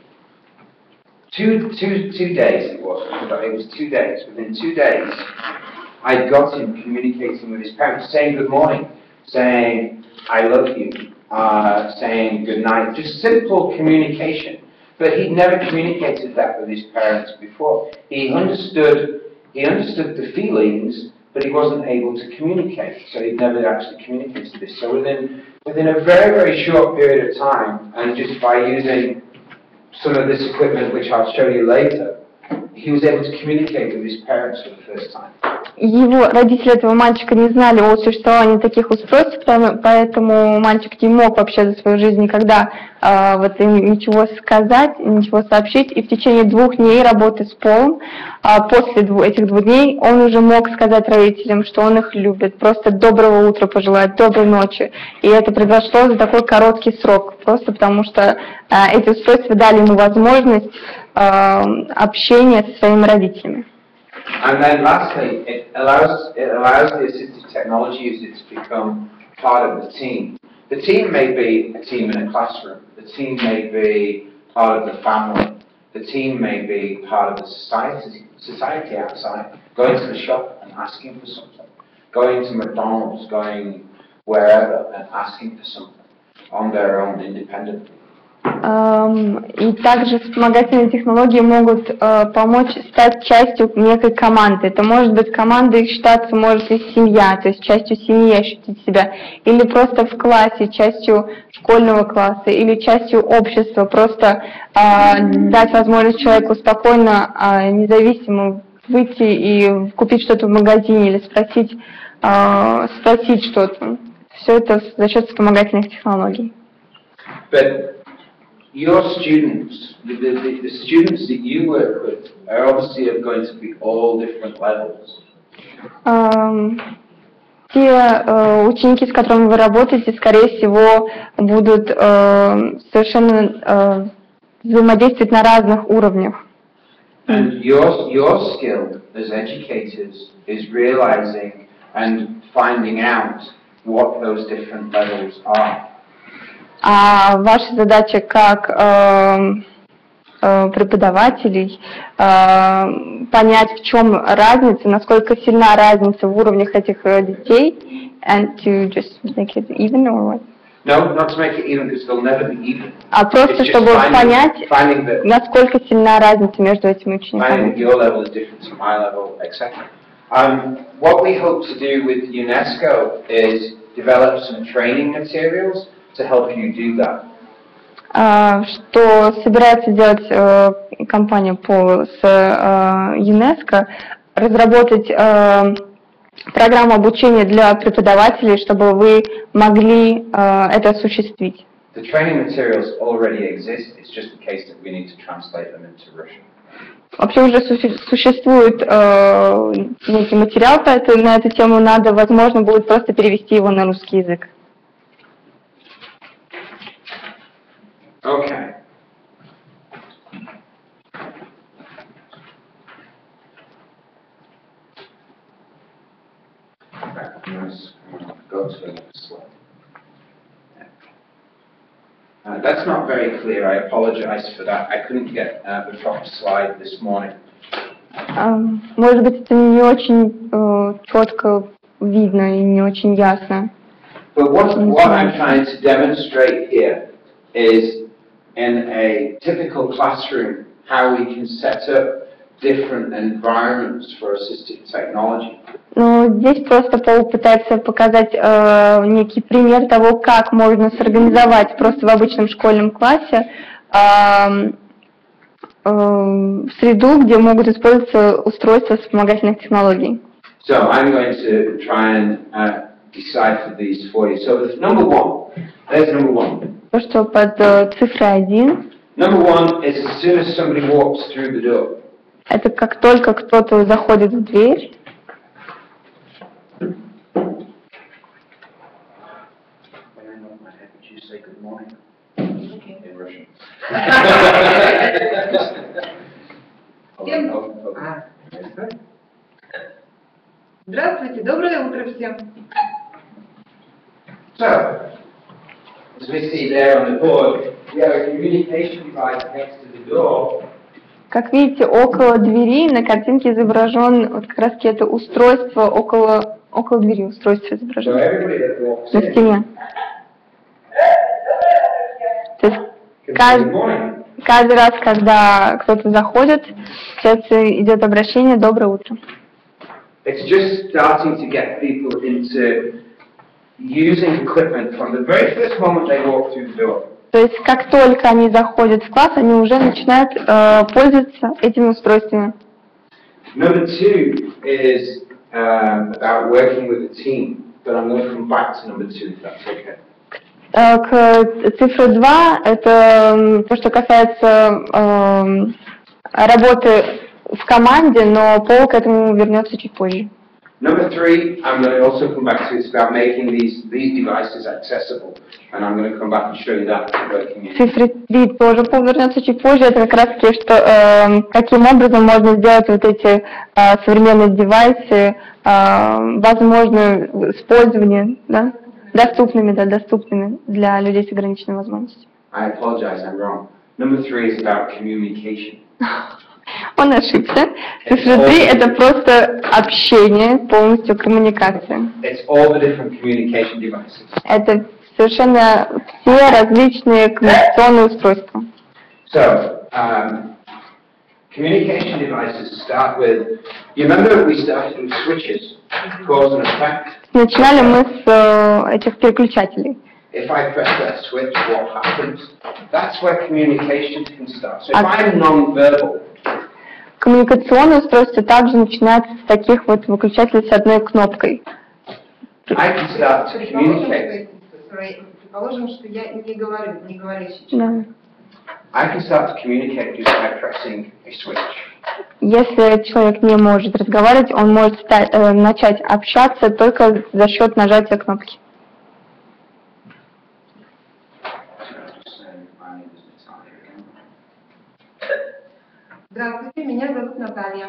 two, two, two days it was, it was two days, within two days I got him communicating with his parents, saying good morning, saying I love you, uh, saying good night, just simple communication. But he'd never communicated that with his parents before. He understood, he understood the feelings, but he wasn't able to communicate. So he'd never actually communicated this. So within, within a very, very short period of time, and just by using some of this equipment, which I'll show you later, he was able to communicate with his parents for the first time. Его родители этого мальчика не знали о существовании таких устройств, поэтому мальчик не мог вообще за свою жизнь никогда э, вот, им ничего сказать, ничего сообщить. И в течение двух дней работы с Полом, э, после двух, этих двух дней, он уже мог сказать родителям, что он их любит, просто доброго утра пожелать, доброй ночи. И это произошло за такой короткий срок, просто потому что э, эти устройства дали ему возможность э, общения со своими родителями. And then lastly, it allows, it allows the assistive technology users to become part of the team. The team may be a team in a classroom, the team may be part of the family, the team may be part of the society, society outside, going to the shop and asking for something, going to McDonald's, going wherever and asking for something on their own independently. И также вспомогательные технологии могут э, помочь стать частью некой команды. Это может быть команда, их считаться может и семья, то есть частью семьи ощутить себя, или просто в классе, частью школьного класса, или частью общества, просто э, дать возможность человеку спокойно, э, независимо выйти и купить что-то в магазине или спросить, э, спросить что-то. Все это за счет вспомогательных технологий. But your students, the, the, the students that you work with, are obviously going to be all different levels. Um, те uh, ученики, с которыми вы работаете, скорее всего, будут uh, совершенно uh, взаимодействовать на разных уровнях. And your, your skill as educators is realizing and finding out what those different levels are. А ваша задача как э, э, преподавателей э, понять, в чем разница, насколько сильна разница в уровнях этих э, детей, and to just make it even or what? No, not to make it even, because they'll never be even. А просто чтобы finding, понять, finding that, насколько сильна разница между этими учениками. Finding that your level is different to my level, et cetera. Um, what we hope to do with UNESCO is develop some training materials to help you do that. Uh, что собирается делать uh, компания Пол с uh, ЮНЕСКО, разработать uh, программу обучения для преподавателей, чтобы вы могли uh, это осуществить. The training materials already exist. It's just the case that we need to translate them into Russian. Вообще уже су- существует uh, некий материал на эту, на эту тему, надо, возможно, будет просто перевести его на русский язык. Okay. Let's go to the next slide. Uh, that's not very clear. I apologize for that. I couldn't get uh, the proper slide this morning. Uh, может быть, это не очень uh, четко видно и не очень ясно. But what, what I'm trying to demonstrate here is in a typical classroom, how we can set up different environments for assistive technology. Ну, здесь просто Пол пытается показать э, некий пример того, как можно сорганизовать просто в обычном школьном классе э, э, среду, где могут использоваться устройства вспомогательных технологий. So I'm going to try and uh, decipher these for you. So number one, there's number one. То, что под э, цифрой один, Number one is as soon as somebody walks through the door. это как только кто-то заходит в дверь. In Russian. Здравствуйте, доброе утро всем. So, as we see there on the board, we have a communication device next to the door. Как видите, около двери на картинке изображен вот как раз это устройство около, около двери, устройство So изображено everybody that walks на in, стене. То есть can say каждый, good morning. каждый раз, когда кто-то заходит, сейчас идет обращение «Доброе утро». It's just starting to get people into using equipment from the very first moment they walk through the door. То есть, как только они заходят в класс, они уже начинают э, пользоваться этими устройствами. Number two is um, about working with a team, but I'm going to come back to number two, if that's okay. Э, к цифре два, это то, что касается э, работы в команде, но Пол к этому вернется чуть позже. Number three, I'm going to also come back to, it's about making these, these devices accessible. And I'm going to come back and show you that working in. Цифре три тоже Пол вернется чуть позже. Это как раз таки, что э, каким образом можно сделать вот эти э, современные девайсы, э, возможно, использование, да, доступными, да, доступными для людей с ограниченными возможностями. I apologize, I'm wrong. Number three is about communication. Он ошибся. Цифра три – это просто общение, полностью коммуникация. It's all the different communication devices. Это совершенно все различные коммуникационные устройства. So, um, communication devices start with, you remember we started with switches, cause and effect? Начинали мы с э, этих переключателей. If I press that switch, what happens? That's where communication can start. So if I'm non-verbal, коммуникационные устройства также начинаются с таких вот выключателей с одной кнопкой. I can start to communicate. Предположим, что я не говорю, не говорящий Да. человек. I can start to communicate just by pressing a switch. Если человек не может разговаривать, он может ста- э, начать общаться только за счет нажатия кнопки. Здравствуйте, меня зовут Наталья.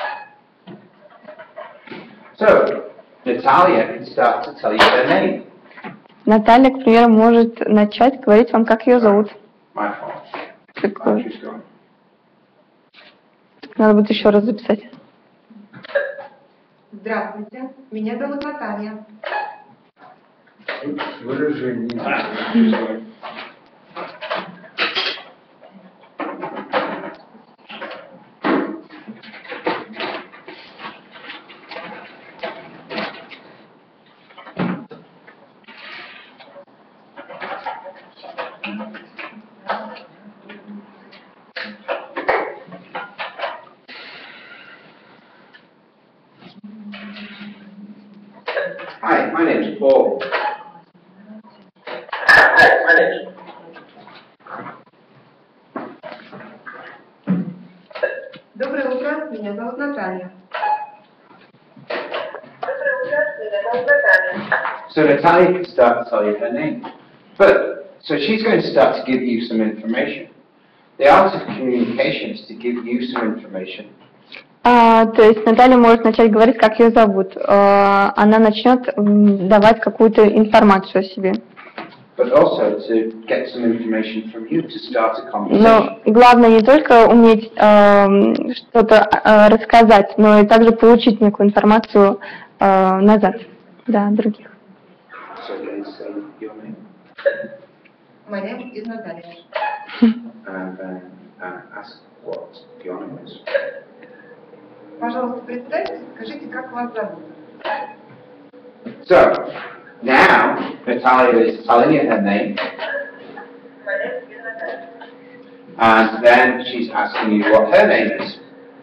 So, Natalia can start to tell you their name. Наталья, к примеру, может начать говорить вам, как ее зовут. My fault. Так, Battery's gone. надо будет еще раз записать. Здравствуйте, меня зовут Наталья. Выражение. Hi, my name's Paul. Доброе утро, меня зовут Наталья. So Natalia can start to tell you her name. But, so she's going to start to give you some information. The art of communication is to give you some information. А, то есть Наталья может начать говорить, как ее зовут. А, она начнет м, давать какую-то информацию о себе. But also to get some information from you to start a conversation. Но главное не только уметь э, что-то э, рассказать, но и также получить некую информацию э, назад, да, от других. So they say your name My name is Наталья. and then uh, ask what your name is. Пожалуйста, представьте, скажите, как вас зовут. So now Natalia is telling you her name, and then she's asking you what her name is.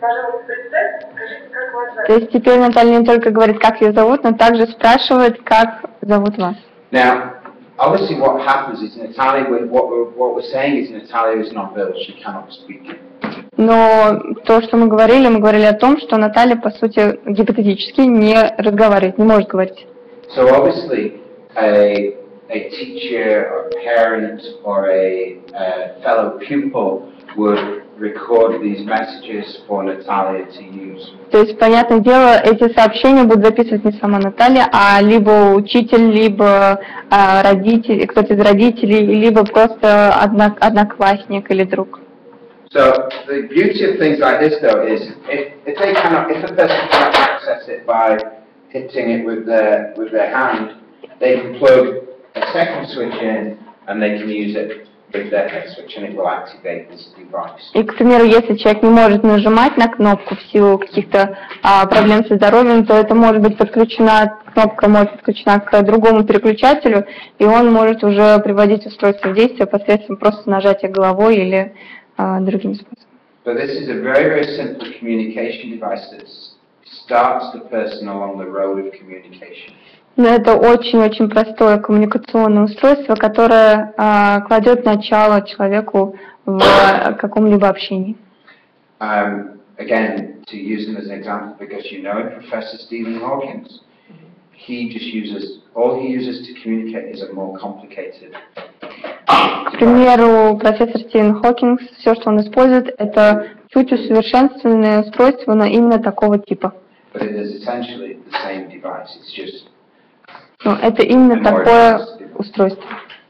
То есть теперь Наталья не только говорит, как ее зовут, но также спрашивает, как зовут вас. Now, obviously, what happens is Natalia. What we're, what we're saying is Natalia is non-verbal; she cannot speak. Но то, что мы говорили, мы говорили о том, что Наталья, по сути, гипотетически не разговаривает, не может говорить. So obviously, a a teacher or parent or a, a fellow pupil would record these messages for Natalia to use. То есть, понятное дело, эти сообщения будут записывать не сама Наталья, а либо учитель, либо а, родитель, кто-то из родителей, либо просто однок, одноклассник или друг. So the beauty of things like this, though, is if, if they cannot, if a person cannot access it by hitting it with their with their hand, they can plug a second switch in and they can use it with their head switch, and it will activate this device. И, к примеру, если человек не может нажимать на кнопку в силу каких-то а, проблем со здоровьем, то это может быть подключена, кнопка может быть подключена к другому переключателю, и он может уже приводить устройство в действие посредством просто нажатия головой или а, другим способом. So this is a very, very simple communication device that starts the person along the road of communication. Но это очень-очень простое коммуникационное устройство, которое а, кладет начало человеку в каком-либо общении. Um, again, to use him as an example, because you know Professor Stephen Hawkins, he just uses, all he uses to communicate is a more complicated. К примеру, профессор Стивен Хокинг, все, что он использует, это чуть усовершенствованное устройство, но именно такого типа. But it is essentially the same device. It's just. Но это именно такое устройство,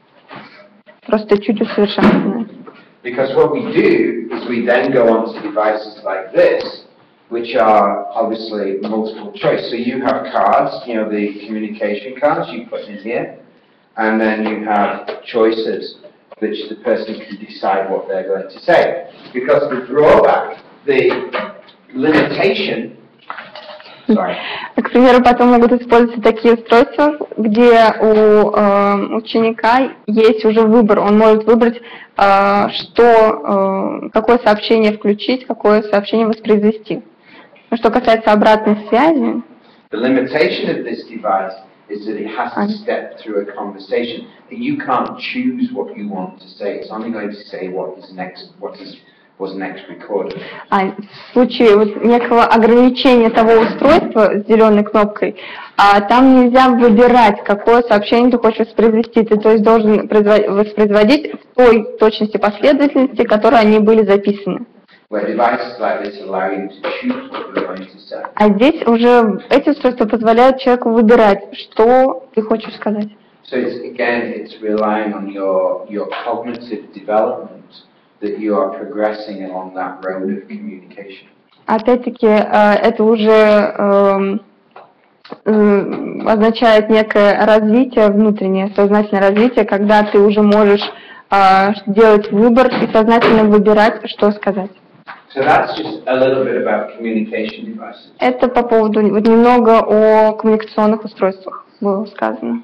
просто чуть усовершенствованное. Because what we do is we then go on to devices like this, which are obviously multiple choice. So you have cards, you know, the communication cards you put in here, and then you have choices which the person can decide what they're going to say. Because the drawback, the limitation. Sorry. К примеру, потом могут использоваться такие устройства, где у э, ученика есть уже выбор. Он может выбрать, э, что, э, какое сообщение включить, какое сообщение воспроизвести. Но что касается обратной связи, the limitation of this device is that it has to step through a conversation. You can't choose what you want to say. It's only going to say what is next, what is was next recorded. А в случае вот некого ограничения того устройства с зеленой кнопкой, а там нельзя выбирать, какое сообщение ты хочешь воспроизвести. Ты, то есть, должен воспроизводить в той точности последовательности, которой они были записаны. А здесь уже эти устройства позволяют человеку выбирать, что ты хочешь сказать. So it's, again, it's relying on your your cognitive development that you are progressing along that road of communication. Опять-таки, это уже означает некое развитие внутреннее, сознательное развитие, когда ты уже можешь делать выбор и сознательно выбирать, что сказать. So that's just a little bit about communication devices. Это по поводу вот немного о коммуникационных устройствах было сказано.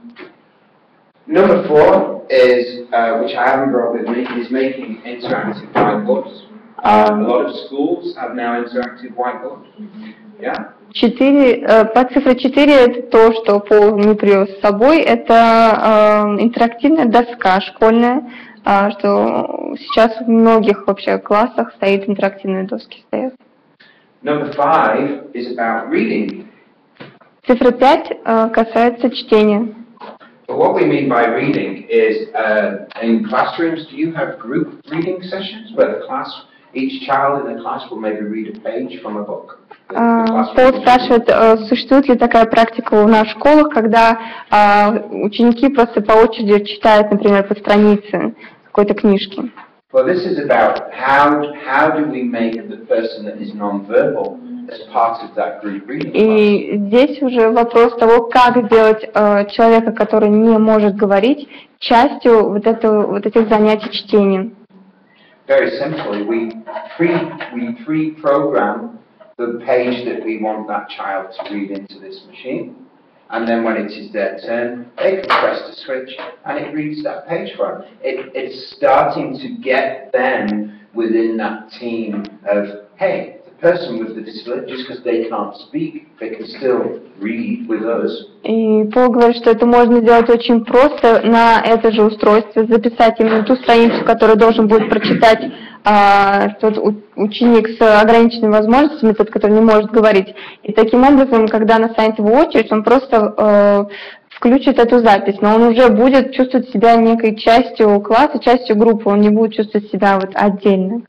Number four is, uh, which I haven't brought with me, is making interactive whiteboards. Uh, a lot of schools have now interactive whiteboards. Yeah? Четыре, по цифре четыре это то, что Пол не привез с собой, это э, интерактивная доска школьная, э, что сейчас в многих вообще классах стоит интерактивные доски стоят. Number five is about reading. Цифра пять э, касается чтения. But what we mean by reading is, uh, in classrooms, do you have group reading sessions where the class, each child in the class will maybe read a page from a book? Пол спрашивает, существует ли такая практика у нас в школах, когда ученики просто по очереди читают, например, по странице какой-то книжки. Well, this is about how how do we make the person that is non-verbal as part of that group reading. И здесь уже вопрос того, как сделать э, человека, который не может говорить, частью вот этого вот этих занятий чтением. Very simply, we pre we pre-program the page that we want that child to read into this machine. And then when it is their turn, they can press the switch and it reads that page for them. It, it's starting to get them within that team of, hey, the person with the disability, just because they can't speak, they can still read with us. И Пол говорит, что это можно сделать очень просто на это же устройство, записать именно ту страницу, которую должен будет прочитать а, тот ученик с ограниченными возможностями, тот, который не может говорить. И таким образом, когда настанет его очередь, он просто э, включит эту запись, но он уже будет чувствовать себя некой частью класса, частью группы, он не будет чувствовать себя вот отдельно.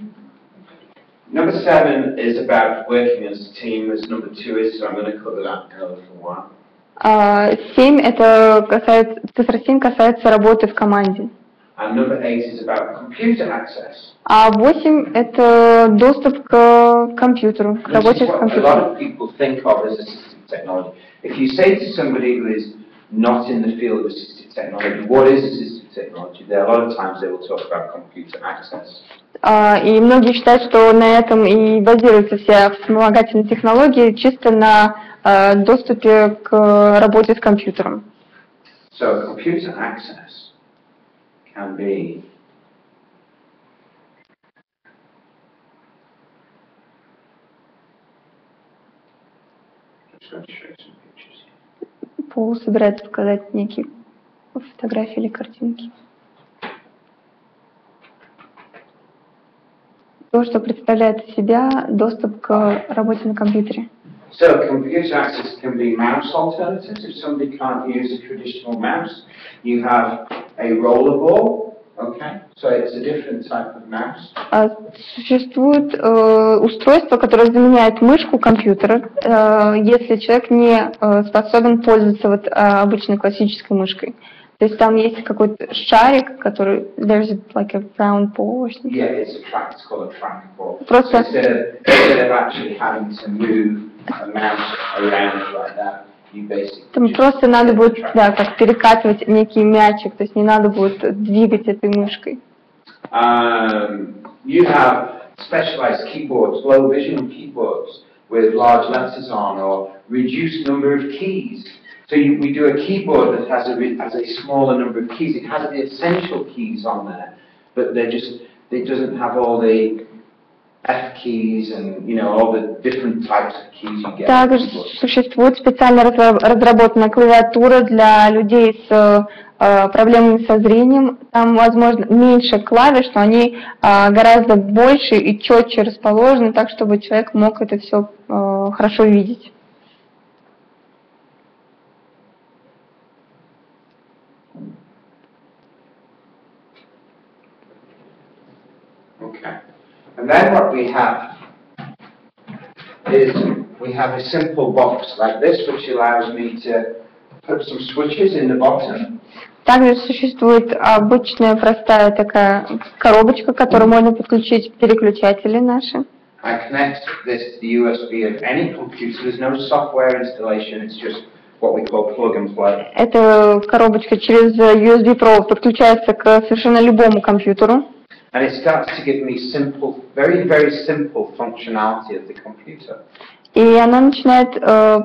Number seven is about working as a team, as number two is, so I'm going to cover that in a little while. Семь, это касается, цифра семь касается работы в команде. And number eight is about computer access. А восемь, это доступ к компьютеру, к работе с компьютером. A lot of people think of as assistive technology. If you say to somebody who is not in the field of assistive technology, what is assistive technology there. A lot of times they will talk about computer access. А, И многие считают, что на этом и базируются все вспомогательные технологии, чисто на а, доступе к работе с компьютером. So computer access can be just going to show you some pictures. Пол собирается показать некие фотографии или картинки. То, что представляет из себя доступ к работе на компьютере. So computer access can be mouse alternatives. If somebody can't use a traditional mouse, you have a rollerball. Okay, so it's a different type of mouse. А, Существует э, устройство, которое заменяет мышку компьютера, э, если человек не э, способен пользоваться вот, э, обычной классической мышкой. То есть там есть какой-то шарик, который there's like a round ball or something. Yeah, it's a track. It's called a trackball. Просто So instead of, instead of actually having to move a mouse around like that, you basically там just просто надо hit the будет, track. да, как перекатывать некий мячик, то есть не надо будет двигать этой мышкой. Um, you have specialized keyboards, low vision keyboards with large letters on or reduced number of keys. So you, we do a keyboard that has a, re- has a smaller number of keys. It has the essential keys on there, but they're just, it doesn't have all the F keys and, you know, all the different types of keys you get. Также существует специально разра- разработанная клавиатура для людей с э, проблемами со зрением. Там, возможно, меньше клавиш, но они э, гораздо больше и четче расположены, так, чтобы человек мог это все э, хорошо видеть. Okay. And then what we have is we have a simple box like this, which allows me to put some switches in the bottom. Также существует обычная простая такая коробочка, к которой можно подключить переключатели наши. I connect this to the U S B of any computer. There's no software installation. It's just what we call plug and play. Эта коробочка через ю эс би-провод подключается к совершенно любому компьютеру. And it starts to give me simple, very, very simple functionality of the computer. И она начинает, э, э,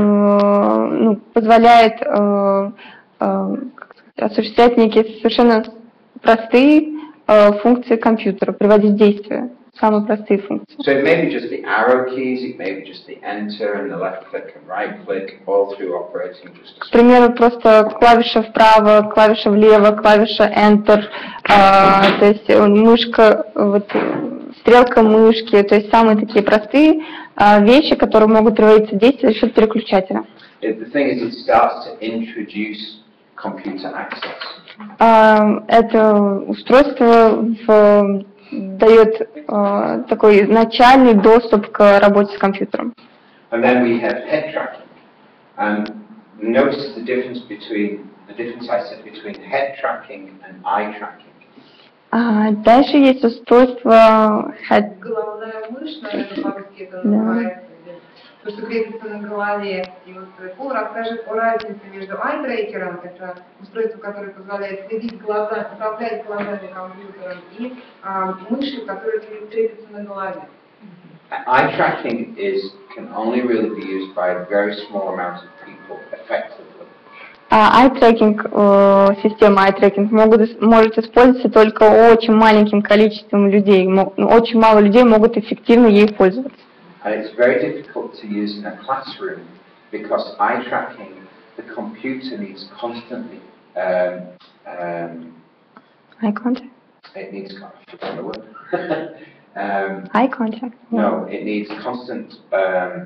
ну, позволяет э, э, как сказать, осуществлять некие совершенно простые э, функции компьютера, приводить в действие самые простые функции. So it may be just the arrow keys, it may be just the enter and the left click and right click, all through operating just К примеру, просто клавиша вправо, клавиша влево, клавиша Enter, э, то есть мышка, вот, стрелка мышки, то есть самые такие простые э, вещи, которые могут приводиться в действие за счет переключателя. The thing is, it starts to introduce computer access. Э, это устройство в, дает э, такой начальный доступ к работе с компьютером. And then we have head tracking. And notice the difference between the difference I said between head tracking and eye tracking. А дальше есть устройство head. Головная мышь, наверное, по-русски это Да. называется. То, что крепится на голове. И вот Пол расскажет о разнице между eye-трекером, это устройство, которое позволяет следить глаза, управлять глазами компьютером, и а, мышью, которая крепится на голове. Eye tracking is can only really be used by a very small amount of people effectively. А eye-tracking, э, система eye-tracking могут, может использоваться только очень маленьким количеством людей. Мо- Очень мало людей могут эффективно ей пользоваться. And it's very difficult to use in a classroom because eye tracking, the computer needs constantly, um, um, Eye contact? it needs, I forgot the word. um, Eye contact? no, it needs constant, um,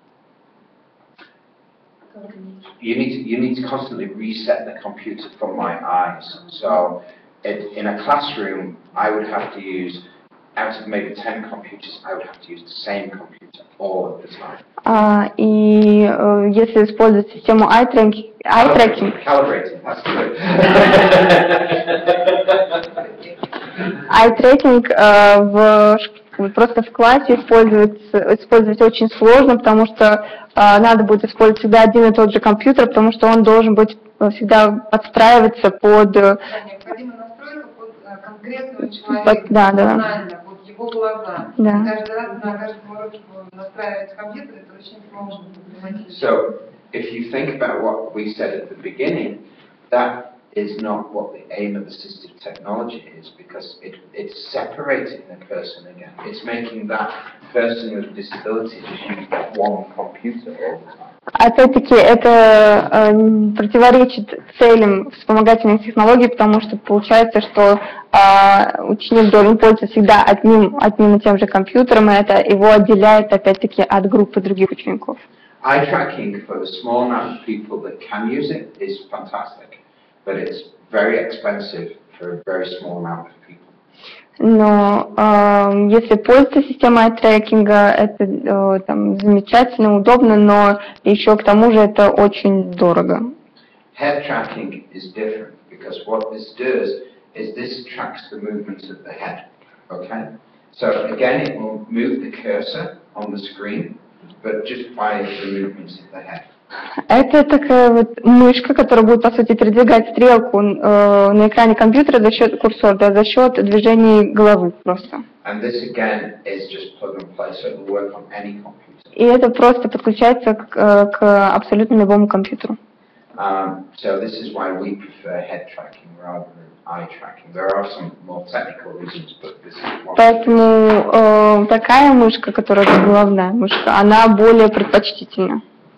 you need, to, you need to constantly reset the computer from my eyes. So it, in a classroom, I would have to use, out of maybe ten computers, I would have to use the same computer all at the time. А, и э, если использовать систему eye-tracking, eye-tracking, Calibrating, that's good. eye-tracking э, в, ш- Вот просто в классе использовать, использовать очень сложно, потому что а, надо будет использовать всегда один и тот же компьютер, потому что он должен быть всегда подстраиваться под... Необходимо настроиться под конкретного человека, под, да, да. под его глаза. Да. Каждый раз на каждом уроке настраивать компьютер, это очень сложно. So, if you think about what we said at the beginning, that is not what the aim of assistive technology is, because it, it's separating the person again. It's making that person with disability just use that one computer all the time. Опять-таки, это э, противоречит целям вспомогательных технологий, потому что получается, что э, ученик должен пользоваться всегда одним, одним и тем же компьютером, и это его отделяет, опять-таки, от группы других учеников. Eye tracking for the small amount of people that can use it is fantastic, but it's very expensive for a very small amount of people. Но э, если пользоваться системой трекинга, это э, там, замечательно, удобно, но еще к тому же это очень дорого. Head tracking is different because what this does is this tracks the movements of the head. Okay? So again, it will move the cursor on the screen, but just by the movements of the head. Это такая вот мышка, которая будет, по сути, передвигать стрелку э, на экране компьютера за счет курсора, да, за счет движений головы просто. And this again is just plug and play, so it will work on any computer. И это просто подключается к, к абсолютно любому компьютеру. Um, so this is why we prefer head tracking rather than eye tracking. There are some more technical reasons, but this is one. Поэтому э, такая мышка, которая головная мышка, она более предпочтительна.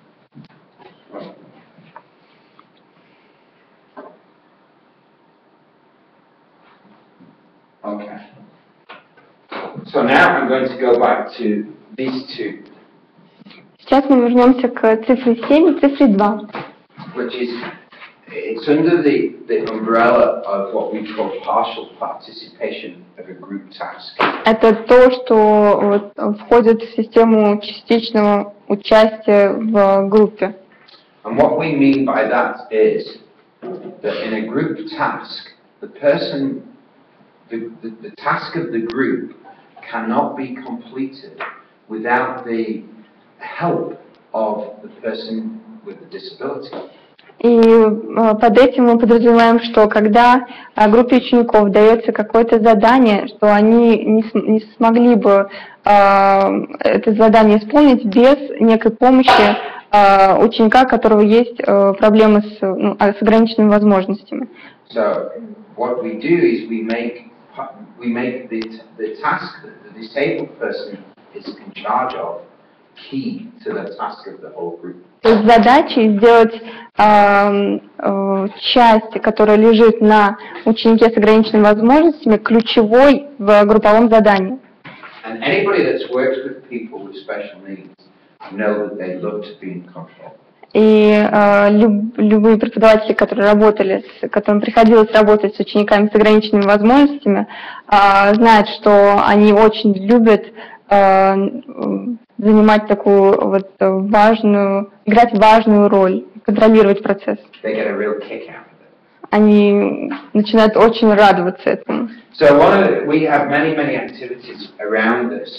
Okay. So now I'm going to go back to these two. Сейчас мы вернемся к цифре семь и цифре два. Which is, it's under the, the umbrella of what we call partial participation of a group task. Это то, что вот, входит в систему частичного участия в группе. And what we mean by that is that in a group task, the person, the, the, the task of the group cannot be completed without the help of the person with the disability. И под этим мы подразумеваем, что когда группе учеников дается какое-то задание, что они не, не смогли бы э, это задание исполнить без некой помощи э, ученика, у которого есть э, проблемы с, ну, с ограниченными возможностями. So what we do is we make we make the the task that the disabled person is in charge of key to the task of the whole group. То есть задача сделать э, э, часть, которая лежит на ученике с ограниченными возможностями, ключевой в групповом задании. And anybody that's worked with people with special needs know that they love to be in control. И э, люб, любые преподаватели, которые работали, с, которым приходилось работать с учениками с ограниченными возможностями, э, знают, что они очень любят э, занимать такую вот важную, играть важную роль, контролировать процесс. They get a real kick out of it. Они начинают очень радоваться этому. So one of the, we have many many activities around this.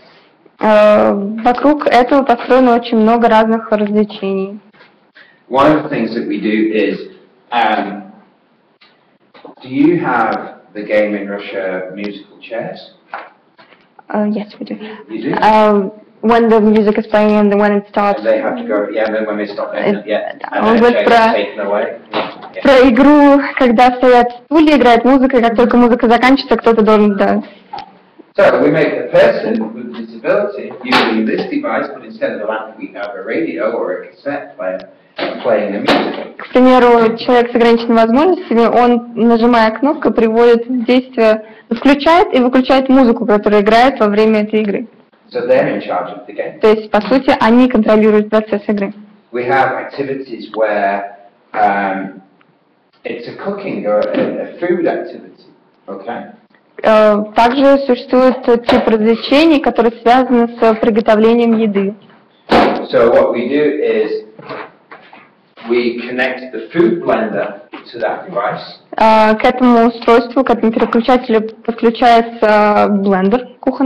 Вокруг этого построено очень много разных развлечений. One of the things that we do is, um, do you have the game in Russia musical chairs? Uh, yes, we do. You do? Uh, when the music is playing and when it stops. And they have to go, yeah, and then when they stop, then, yeah, and Он then говорит chair про, is taken away. Yeah. про игру, когда стоят стулья, играет музыка, и как только музыка заканчивается, кто-то должен, да. So we make a person with a disability using this device, but instead of the lamp we have a radio or a cassette player playing the music. К примеру, человек с ограниченными возможностями, он, нажимая кнопку, приводит в действие, включает и выключает музыку, которая играет во время этой игры. So they're in charge of the game. То есть, по сути, они контролируют процесс игры. We have activities where um, it's a cooking or a, a food activity, okay? Также существует тип развлечений, которые связаны с приготовлением еды. So what we do is we connect the food blender to that device. К этому устройству, к этому переключателю подключается блендер кухонный.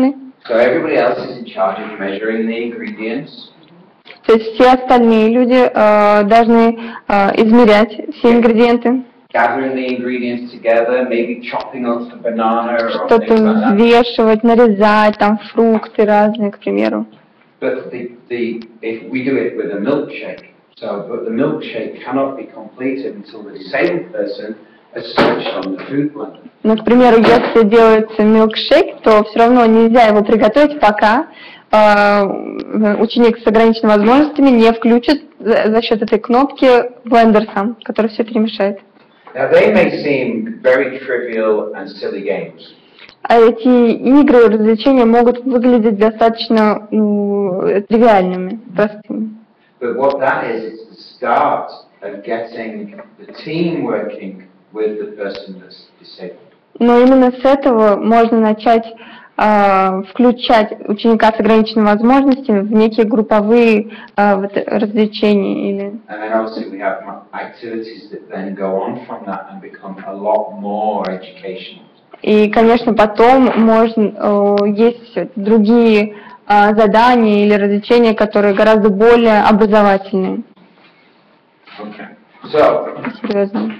So everybody else is in charge of measuring the ingredients. То есть все остальные люди э, должны э, измерять все ингредиенты, Gathering the ingredients together, maybe chopping up a banana or что-то things like that. взвешивать, нарезать, там фрукты разные, к примеру. But the, the, if we do it with a milkshake, so but the milkshake cannot be completed until the disabled person has searched on the food blender. Но, к примеру, если делается милкшейк, то все равно нельзя его приготовить, пока э, ученик с ограниченными возможностями не включит за, за счет этой кнопки блендер сам, который все перемешает. Now they may seem very trivial and silly games. А эти игры и развлечения могут выглядеть достаточно ну, тривиальными, простыми. But what that is, is the start of getting the team working with the person that's disabled. Но именно с этого можно начать э, включать ученика с ограниченными возможностями в некие групповые э, вот, развлечения. Или... And then obviously we have activities that then go on from that and become a lot more educational. И, конечно, потом можно, э, есть другие э, задания или развлечения, которые гораздо более образовательные. Okay. So, Серьезно.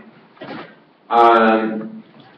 um,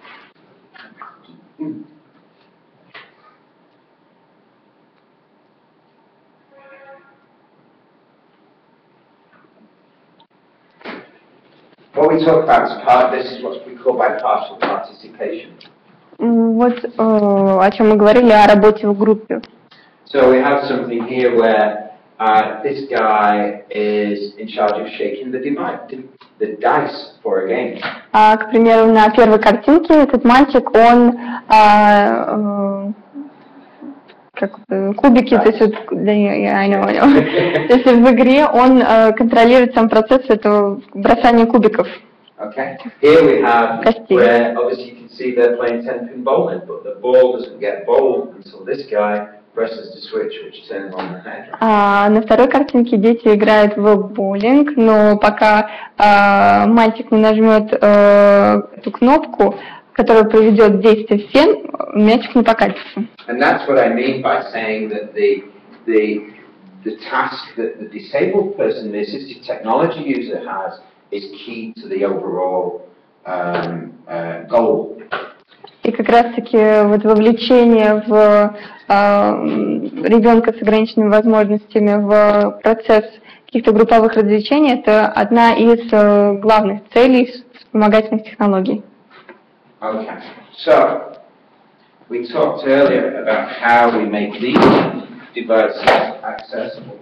what we talk about as part, this is what we call by partial participation. Вот э, о чем мы говорили, о работе в группе. So we have something here where uh, this guy is in charge of shaking the, device, the dice for a game. А, к примеру, на первой картинке этот мальчик, он а, э, как, э, кубики, то есть, вот, да, я, I know, I know. То есть в игре он э, контролирует сам процесс этого бросания кубиков. Okay. Here we have Костей. where obviously you can see they're playing ten pin bowling, but the ball doesn't get bowled until this guy presses the switch which turns on the head. А на второй картинке дети играют в боулинг, но пока э, мальчик не нажмет э, эту кнопку, которая проведет действие в фен, мячик не покатится. And that's what I mean by saying that the the the task that the disabled person, the assistive technology user has, is key to the overall um, uh, goal. И как раз-таки вот вовлечение в э, ребенка с ограниченными возможностями в процесс каких-то групповых развлечений – это одна из э, главных целей вспомогательных технологий. Okay, so we talked earlier about how we make these devices accessible.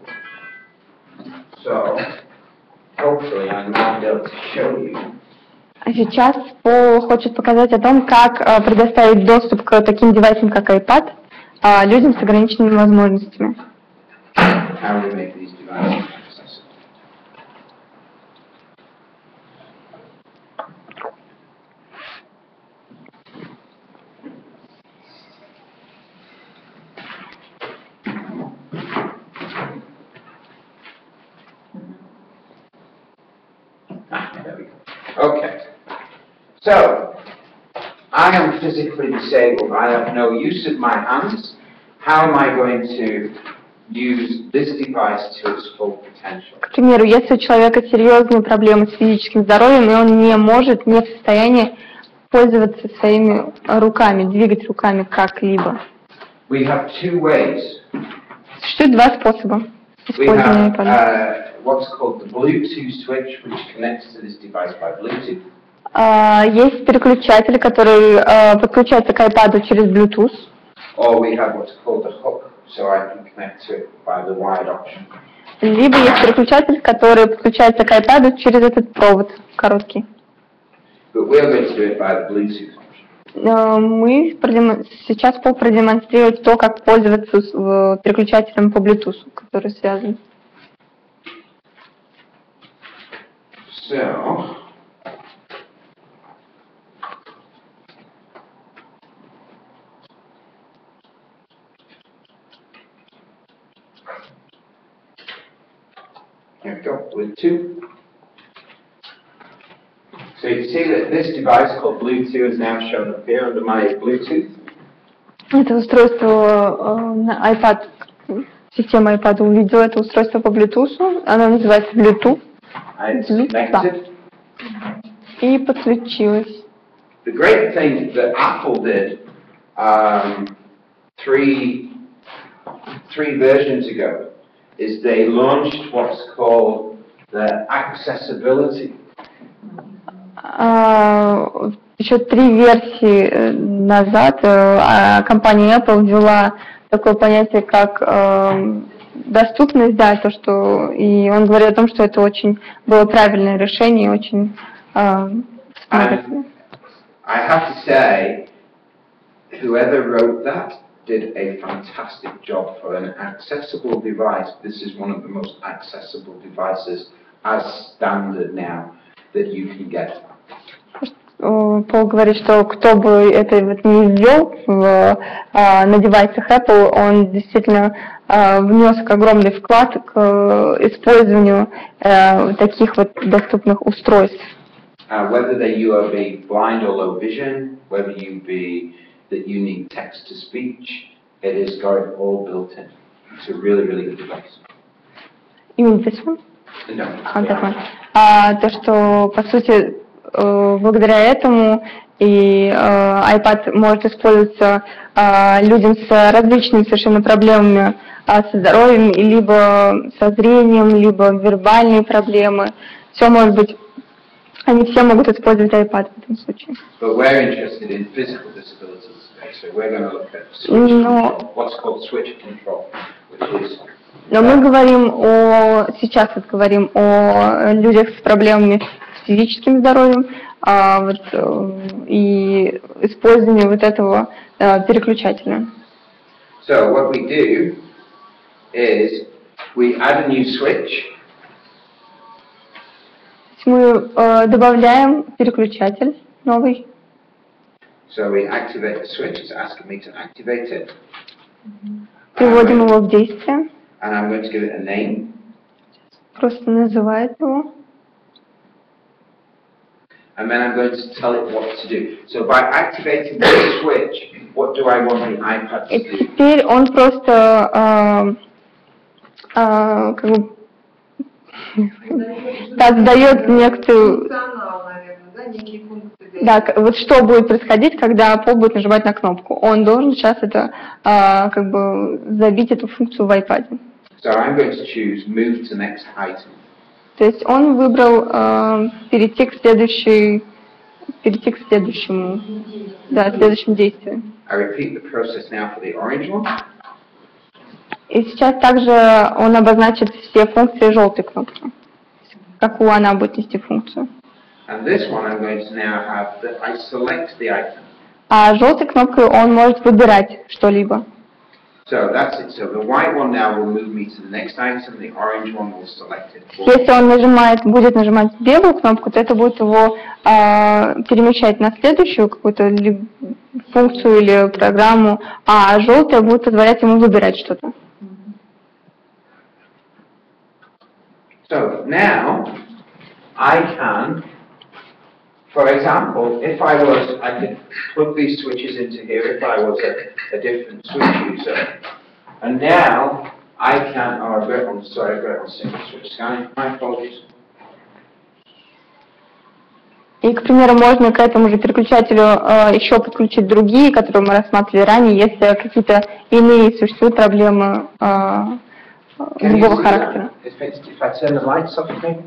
So hopefully I might be able to show you. А сейчас Пол хочет показать о том, как э, предоставить доступ к таким девайсам, как iPad, э, людям с ограниченными возможностями. How we make these devices accessible. Ah, there we go. Okay. So, I am physically disabled. I have no use of my hands. How am I going to use this device to its full potential? К примеру, если у человека серьезные проблемы с физическим здоровьем, и он не может, не в состоянии пользоваться своими руками, двигать руками как-либо. We have two ways. Существует два способа We использования have iPad. uh, what's called the Bluetooth switch, which connects to this device by Bluetooth. А, есть переключатель, который а, подключается к iPad через Bluetooth. Or we have what's called a hook, so I can connect to it by the wired option. Либо есть переключатель, который подключается к iPad через этот провод короткий. But we're going to do it by the Bluetooth option. А, мы продем... сейчас Пол продемонстрирует то, как пользоваться с- в- переключателем по Bluetooth, который связан. So, here we go, with two. So you can see that this device called Bluetooth is now shown up here under my Bluetooth. Это устройство э, на iPad, система iPad увидела это устройство по Bluetooth, оно называется Bluetooth. Connected. И подключилась. The great thing that Apple did um, three, three versions ago is they launched what's called the accessibility. Uh, еще три версии назад uh, компания Apple ввела такое понятие, как uh, доступность, да, то, что и он говорит о том, что это очень было правильное решение, очень uh, I have to say, whoever wrote that did a fantastic job for an accessible device. This is one of the most accessible devices as standard now that you can get. Пол говорит, что кто бы это вот не ввел в, а, на девайсах Apple, он действительно а, внес огромный вклад к использованию а, таких вот доступных устройств. Uh, whether that you are be blind or low vision, whether you be that you need text to speech, it has got it all built in. It's a really, really good device. You mean this one? No. А, так вот. А, то, что по сути благодаря этому и iPad может использоваться людям с различными совершенно проблемами со здоровьем, либо со зрением, либо вербальные проблемы. Все может быть. Они все могут использовать iPad в этом случае. But we're interested in physical disabilities today, so we're going to look at switch control, what's called switch control, which is. Но мы говорим о сейчас вот говорим о людях с проблемами с физическим здоровьем, а, вот, и использовании вот этого а, переключателя. So what we do is we add a new switch. Мы э, добавляем переключатель новый. So we activate the switch. It's asking me to activate it. Приводим его в действие. And I'm going to give it a name. Просто называет его. And then I'm going to tell it what to do. So by activating the switch, what do I want the iPad to И do? теперь он просто э, э, как бы создает некоторую... Да, вот что будет происходить, когда Пол будет нажимать на кнопку. Он должен сейчас это а, как бы забить эту функцию в iPad. So I'm going to choose move to next item. То есть он выбрал а, перейти к следующей, перейти к следующему, да, следующему действию. I repeat the process now for the orange one. И сейчас также он обозначит все функции желтой кнопки, какую она будет нести функцию. And this one I'm going to now have that I select the item. А желтой кнопкой он может выбирать что-либо. So that's it. So the white one now will move me to the next item. The orange one will select it. Если он нажимает, будет нажимать белую кнопку, то это будет его э, перемещать на следующую какую-то функцию или программу, а желтая будет позволять ему выбирать что-то. So now I can, for example, if I was, I could plug these switches into here if I was a, a different switch user. And now I can, oh, I've got it on, sorry, I've got it on single switch scanning. My apologies. И, к примеру, можно к этому же переключателю э, еще подключить другие, которые мы рассматривали ранее, если какие-то иные существуют проблемы э, другого характера. If, it's, if I turn the lights off, okay?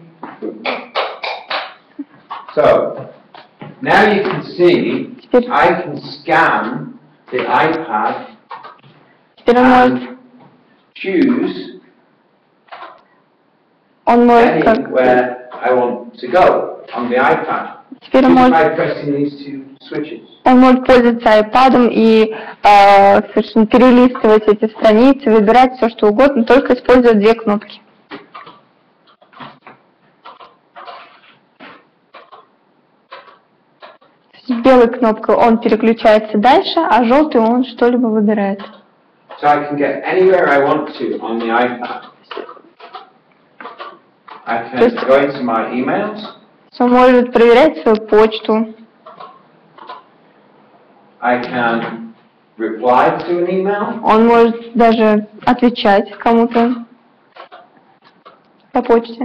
So, now you can see, I can scan the iPad and choose anywhere I want to go on the iPad just by pressing these two switches. Он может пользоваться iPad и э, совершенно перелистывать эти страницы, выбирать все, что угодно, только используя две кнопки. С белой кнопкой он переключается дальше, а желтой он что-либо выбирает. So I can get anywhere I want to on the iPad. I can go into my emails. Он может проверять свою почту. I can reply to an email. Он может даже отвечать кому-то по почте.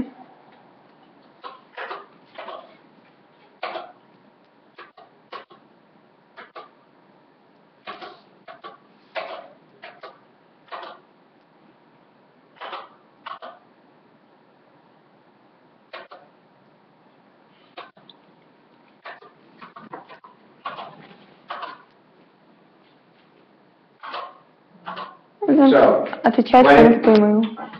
So, Отвечать when, по email.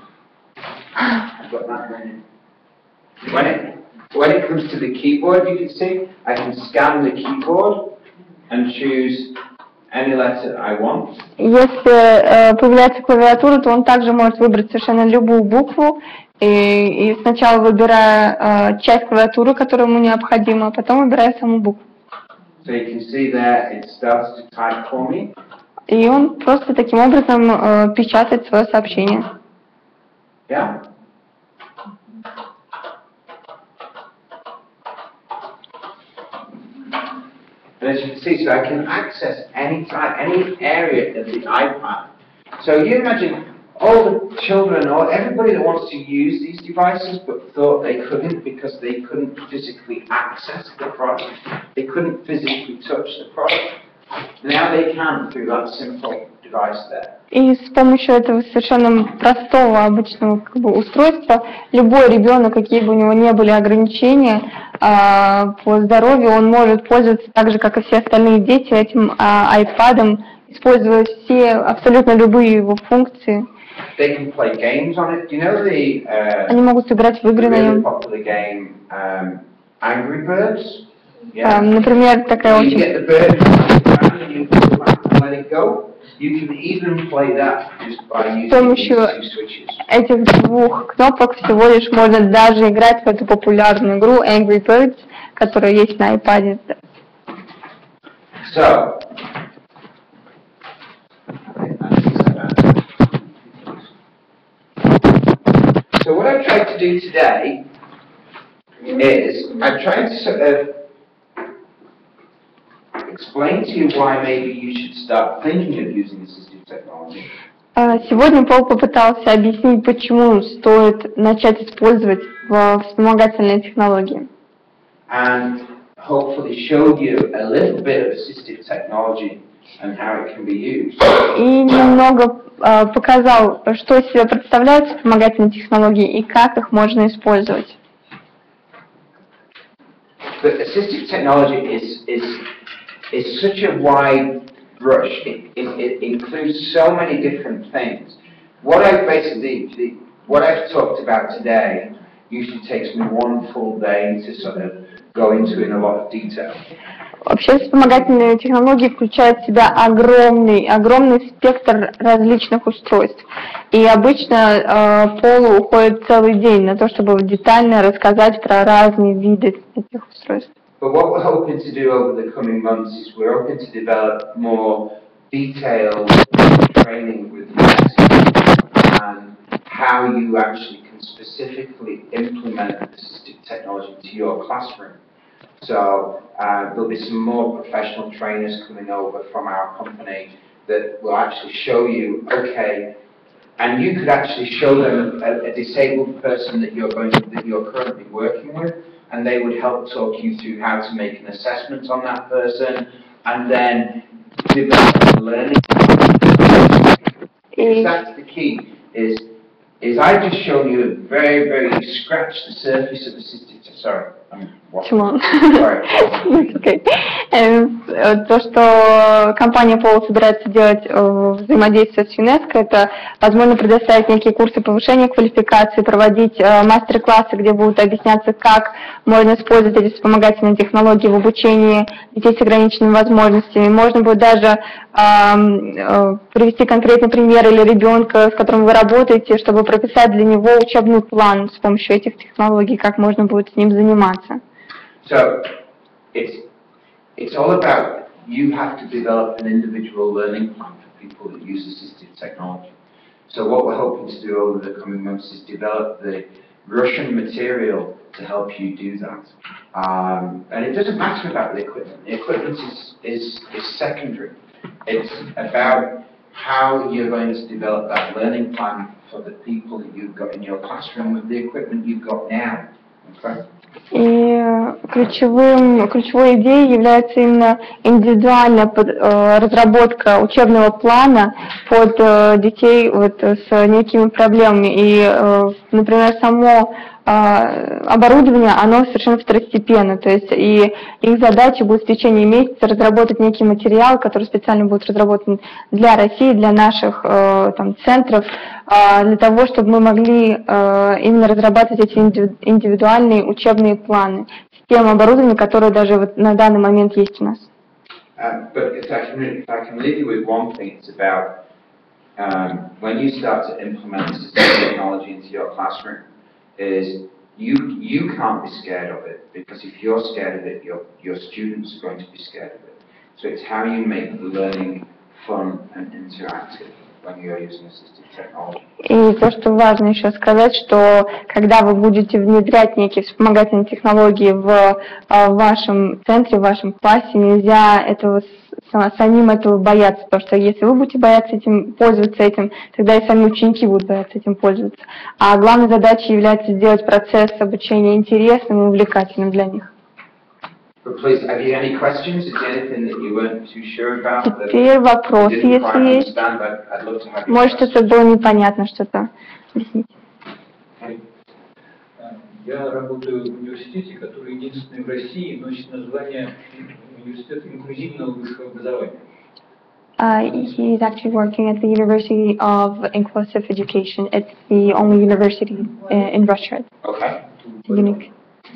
when it when it comes to the keyboard, you can see I can scan the keyboard and choose any letter I want. Если э, появляется клавиатура, то он также может выбрать совершенно любую букву и, и сначала выбирая э, часть клавиатуры, которая ему необходима, а потом выбирая саму букву. So you can see there it starts to type for me. И он просто таким образом э, печатает свое сообщение. Yeah. And as you can see, so I can access any type, any area of the iPad. So you imagine all the children or everybody that wants to use these devices but thought they couldn't because they couldn't physically access the product. They couldn't physically touch the product. Now they can through that simple device there. И с помощью этого совершенно простого обычного как бы, устройства любой ребенок, какие бы у него не были ограничения э, по здоровью, он может пользоваться так же, как и все остальные дети, этим э, iPad'ом, используя все абсолютно любые его функции. They can play games on it. Do you know the, uh, Они могут сыграть в игры the на really нем. popular game um, Angry Birds? Yeah. Э, например, такая You очень... get the bird and you go back and let it go. You can even play that just by using these two switches. Этих двух кнопок всего лишь можно даже играть в эту популярную игру Angry Birds, которая есть на iPad. So, so what I've tried to do today is I've tried to sort of explain to you why maybe you should start thinking of using assistive technology. Сегодня Пол попытался объяснить, почему стоит начать использовать вспомогательные технологии. And hopefully show you a little bit of assistive technology and how it can be used. И немного uh, показал, что из себя представляют вспомогательные технологии и как их можно использовать. But assistive technology is is is such a wide brush. It, it, it includes so many different things. What I've basically, the, what I've talked about today usually takes me one full day to sort of go into in a lot of detail. Вообще вспомогательные технологии включают в себя огромный, огромный спектр различных устройств. И обычно э, Полу уходит целый день на то, чтобы детально рассказать про разные виды этих устройств. But what we're hoping to do over the coming months is we're hoping to develop more detailed training with you and how you actually can specifically implement assistive technology to your classroom. So uh, there'll be some more professional trainers coming over from our company that will actually show you, okay, and you could actually show them a, a disabled person that you're going to, that you're currently working with, and they would help talk you through how to make an assessment on that person, and then develop learning. Because that's the key, is, is I've just shown you a very, very scratch the surface of assistive, sorry, I'm Почему? sorry. Okay. То, что компания Пол собирается делать взаимодействие с ЮНЕСКО, это, возможно, предоставить некие курсы повышения квалификации, проводить мастер-классы, где будут объясняться, как можно использовать эти вспомогательные технологии в обучении детей с ограниченными возможностями. Можно будет даже э, привести конкретный пример или ребенка, с которым вы работаете, чтобы прописать для него учебный план с помощью этих технологий, как можно будет с ним заниматься. So, it's, it's all about, you have to develop an individual learning plan for people that use assistive technology. So what we're hoping to do over the coming months is develop the Russian material to help you do that. Um, and it doesn't matter about the equipment. The equipment is, is, is secondary. It's about how you're going to develop that learning plan for the people that you've got in your classroom with the equipment you've got now. Okay? И ключевым, ключевой идеей является именно индивидуальная под, э, разработка учебного плана под э, детей вот, с некими проблемами. И, э, например, само э, оборудование, оно совершенно второстепенно. То есть и их задача будет в течение месяца разработать некий материал, который специально будет разработан для России, для наших э, там, центров, э, для того, чтобы мы могли э, именно разрабатывать эти индивидуальные учебные планы с тем оборудованием, которое даже вот на данный момент есть у нас. Um, but if I, can, if I can leave you with one thing, it's about um, when you start to implement this technology into your classroom, is you you can't be scared of it, because if you're scared of it, your your students are going to be scared of it. So it's how you make the learning fun and interactive when you're using assistive technology. И то, что важно еще сказать, что когда вы будете внедрять некие вспомогательные технологии в, в вашем центре, в вашем классе, нельзя этого самим этого бояться, потому что если вы будете бояться этим, пользоваться этим, тогда и сами ученики будут бояться этим пользоваться. А главной задачей является сделать процесс обучения интересным и увлекательным для них. Теперь вопросы, если есть. Может, это было непонятно что-то. Объясните. Я работаю в университете, который единственный в России носит название университет инклюзивного высшего образования. Uh, he's actually working at the University of Inclusive Education. It's the only university uh, in Russia. Okay. Unique.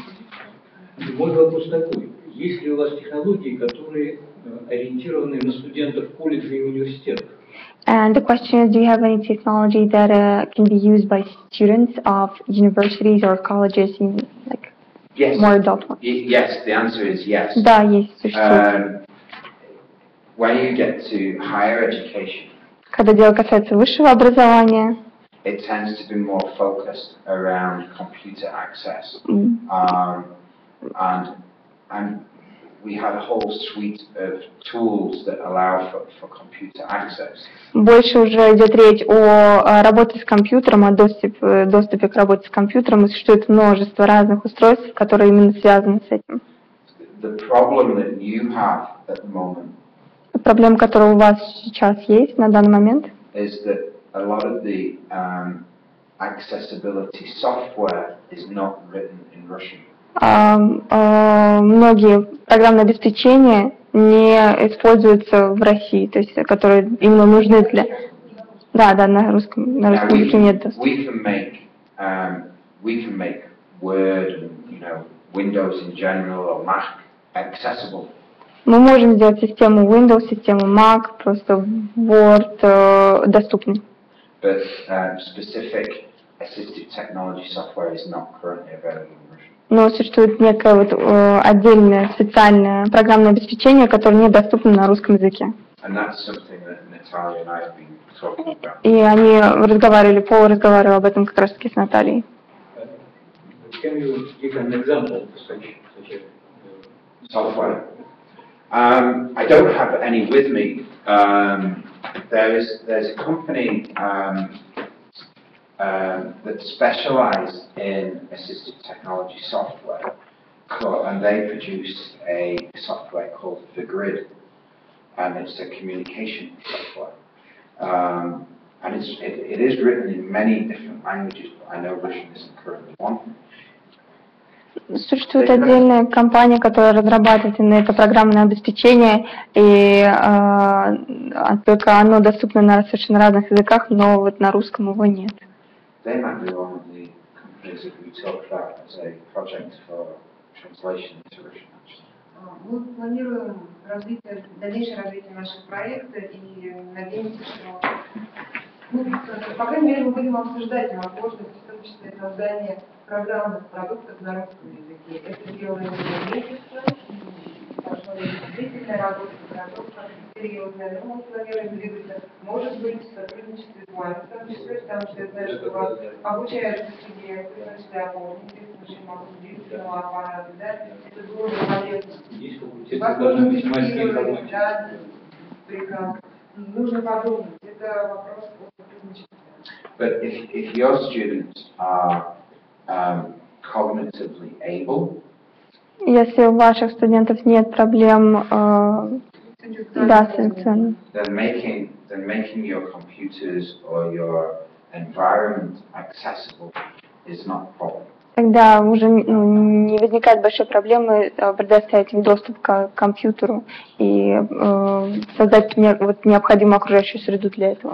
Мой вопрос такой. Есть ли у вас технологии, которые ориентированы на студентов колледжей и университетов? And the question is, do you have any technology that uh, can be used by students of universities or colleges in like yes. more adult ones? Y yes, the answer is yes. Да, есть, существует. Um, when you get to higher education, когда дело касается высшего образования, it tends to be more focused around computer access. Mm. Um, and and we have a whole suite of tools that allow for, for computer access. Больше уже идет речь о работе с компьютером, о доступе, доступе к работе с компьютером, и существует множество разных устройств, которые именно связаны с этим. The problem that you have at the moment, проблема, которая у вас сейчас есть на данный момент, is that a lot of the um, accessibility software is not written in Russian. Uh, uh, многие программные обеспечения не используются в России, то есть которые именно нужны для... Да, да, на русском, на русском языке нет доступа. We can make, um, we can make Word and, you know, Windows in general or Mac accessible. Мы можем сделать систему Windows, систему Mac, просто Word uh, доступной. But uh, specific assistive technology software is not currently available in Russia. Но существует некое вот, э, отдельное специальное программное обеспечение, которое недоступно на русском языке. And that's something that Natalia and I have been talking about. И они разговаривали, Пол разговаривал об этом как раз таки с Натальей. Can you give an example of such, such a software? Um, I don't have any with me. Um, there is there's a company um, Um, that specialise in assistive technology software, and they produce a software called The Grid, and it's a communication software. Um, and it's, it, it is written in many different languages, but I know Russian isn't currently one. Существует отдельная компания, которая разрабатывает именно это программное обеспечение, и э, только оно доступно на совершенно разных языках, но вот на русском его нет. They might be one of the companies that we talked about as a project for translation into Russian, actually. Мы планируем развитие, дальнейшее развитие нашего проекта и надеемся, что, ну, по крайней мере, мы будем обсуждать возможности, в том числе создания программных продуктов на русском языке. Это делаем уже месяца, пошла действительно работа, подготовка серьезная, но мы планируем двигаться, может быть, в сотрудничестве с вами, в том числе, потому что я знаю, что у вас обучаются студенты, в том числе оформники, с нашим удивительного аппарата, да, это было бы полезно. Есть факультеты, должны быть маленькие информации. Да, приказ. Нужно подумать. Это вопрос о сотрудничестве. But if, if your students are um, cognitively able, Если у ваших студентов нет проблем э, да, с интеллектом, then making, then making your computers or your environment accessible is not a problem. тогда уже ну, не возникает большой проблемы э, предоставить им доступ к компьютеру и э, создать не, вот, необходимую окружающую среду для этого.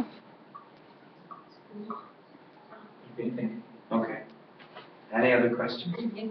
Okay. Any other questions?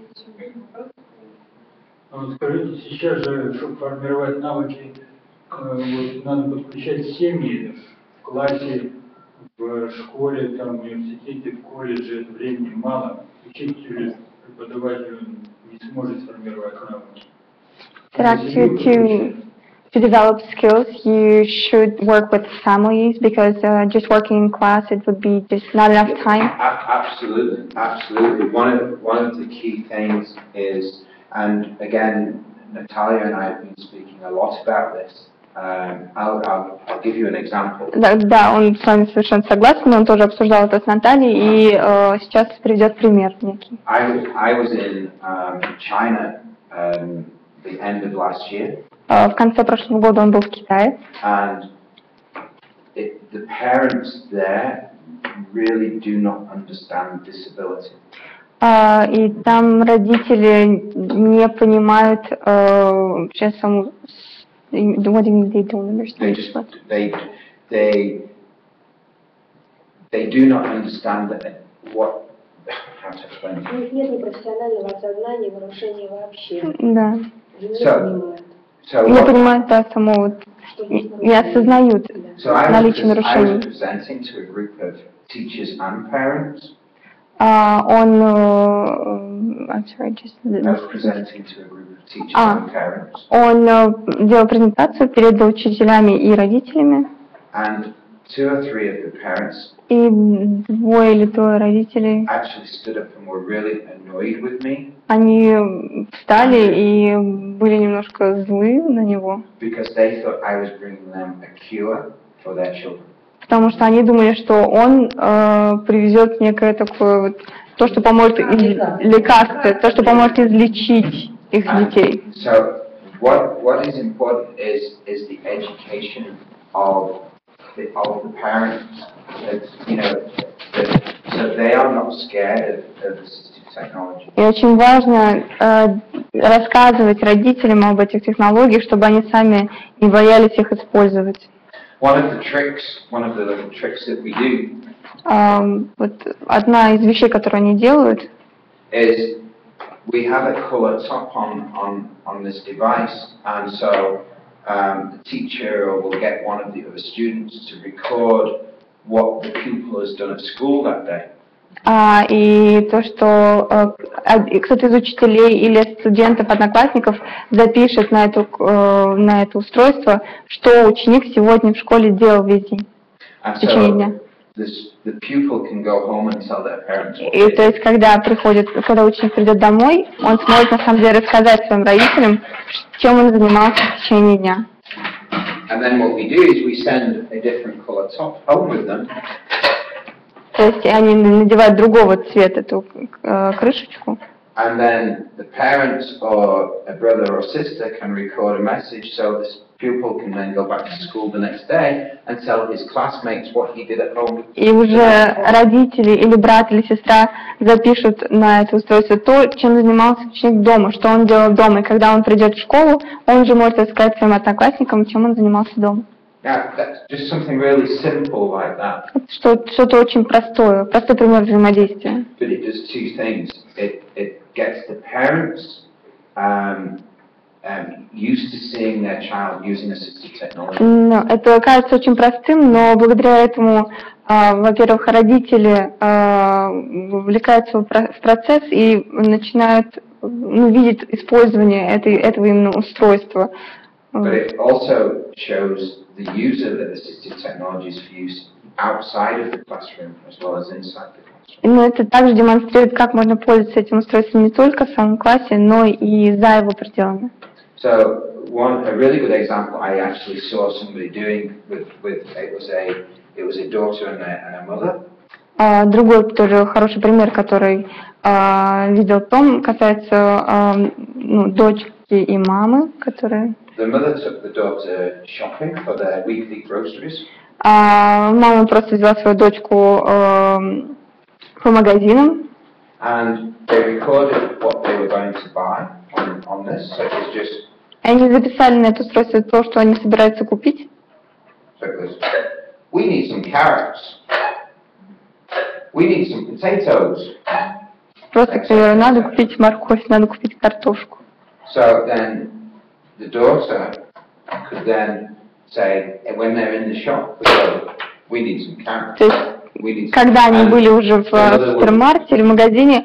Вот скажите, сейчас же, чтобы формировать навыки, э, вот, надо подключать семьи в классе, в школе, там, в университете, в колледже, это времени мало. Учителю, преподавателю не сможет сформировать навыки. That actually to, to develop skills, you should work with families because uh, just working in class, it would be just not enough time. Absolutely, absolutely. One of, one of the key things is, and again, Natalia and I have been speaking a lot about this. Um, I'll, I'll, I'll give you an example. Да, да, он с вами совершенно согласен, он тоже обсуждал это с Натальей, и э, сейчас приведет пример некий. I was, I was in um, China um, the end of last year. Uh, в конце прошлого года он был в Китае. And it, the parents there really do not understand disability. Uh, и там родители не понимают uh, сейчас саму... What do you mean they don't understand? They just, they, they, they do not understand that what, how to explain it. У них нет ни профессионального осознания нарушения вообще. Да. Они не So, понимают. so Не what, понимают, да, само вот, не, не осознают so I was, наличие I was нарушений. presenting to a group of teachers and parents. Uh, он, uh, I'm sorry, just... I was presenting to a group of teachers Ah. and parents. Он uh, делал презентацию перед учителями и родителями, And two or three of the parents и двое или трое родителей, actually stood up and were really annoyed with me они встали и были немножко злы на него, because they thought I was bringing them a cure for their children. потому что они думали, что он э, привезет некое такое вот, то, что поможет из, лекарство, то, что поможет излечить их And детей. so what what is important is is the education of the of the parents. That, you know, that, so they are not scared of, of assistive technology. И очень важно э, рассказывать родителям об этих технологиях, чтобы они сами не боялись их использовать. One of the tricks, one of the little tricks that we do Um, вот одна из вещей, которые они делают, is we have a color top on, on, on this device, and so um, the teacher will get one of the other students to record what the pupil has done at school that day. а, и то, что э, кто-то из учителей или студентов, одноклассников запишет на, эту, э, на это устройство, что ученик сегодня в школе делал весь день, And в течение so дня. this, the pupil can go home and tell their parents what И they то did. есть, когда приходит, когда ученик придет домой, он сможет на самом деле рассказать своим родителям, чем он занимался в течение дня. And then what we do is we send a different color top home with them, То есть они надевают другого цвета эту э, крышечку. and then the parents or a brother or sister can record a message so this pupil can then go back to school the next day and tell his classmates what he did at home. И уже родители или брат или сестра запишут на это устройство то, чем занимался ученик дома, что он делал дома. И когда он придет в школу, он же может рассказать своим одноклассникам, чем он занимался дома. Now, that's just something really simple like that, Что, что-то очень простое, простой пример взаимодействия. but it does two things. It, it gets the parents um, um, used to seeing their child using assistive technology. Но это кажется очень простым, но благодаря этому, а, во-первых, родители а, вовлекаются в про- в процесс и начинают ну, видеть использование этой, этого именно устройства. But it also shows the user that assistive technology is for use outside of the classroom as well as inside the classroom. Но это также демонстрирует, как можно пользоваться этим устройством не только в самом классе, но и за его пределами. So one, a really good example I actually saw somebody doing with, with it was a, it was a daughter and a, and a mother. Uh, другой тоже хороший пример, который uh, видел Том, касается uh, ну, дочки и мамы, которые... The mother took the daughter shopping for their weekly groceries. Uh, мама просто взяла свою дочку uh, по магазинам. And they recorded what they were going to buy on, on this, so it was just... Они записали на это устройство то, что они собираются купить. So it was, we need some carrots. We need some potatoes. Просто, к примеру, надо купить морковь, надо купить картошку. So then the daughter could then say, when they're in the shop, we need some carrots. То есть, когда они были уже в супермаркете или в магазине,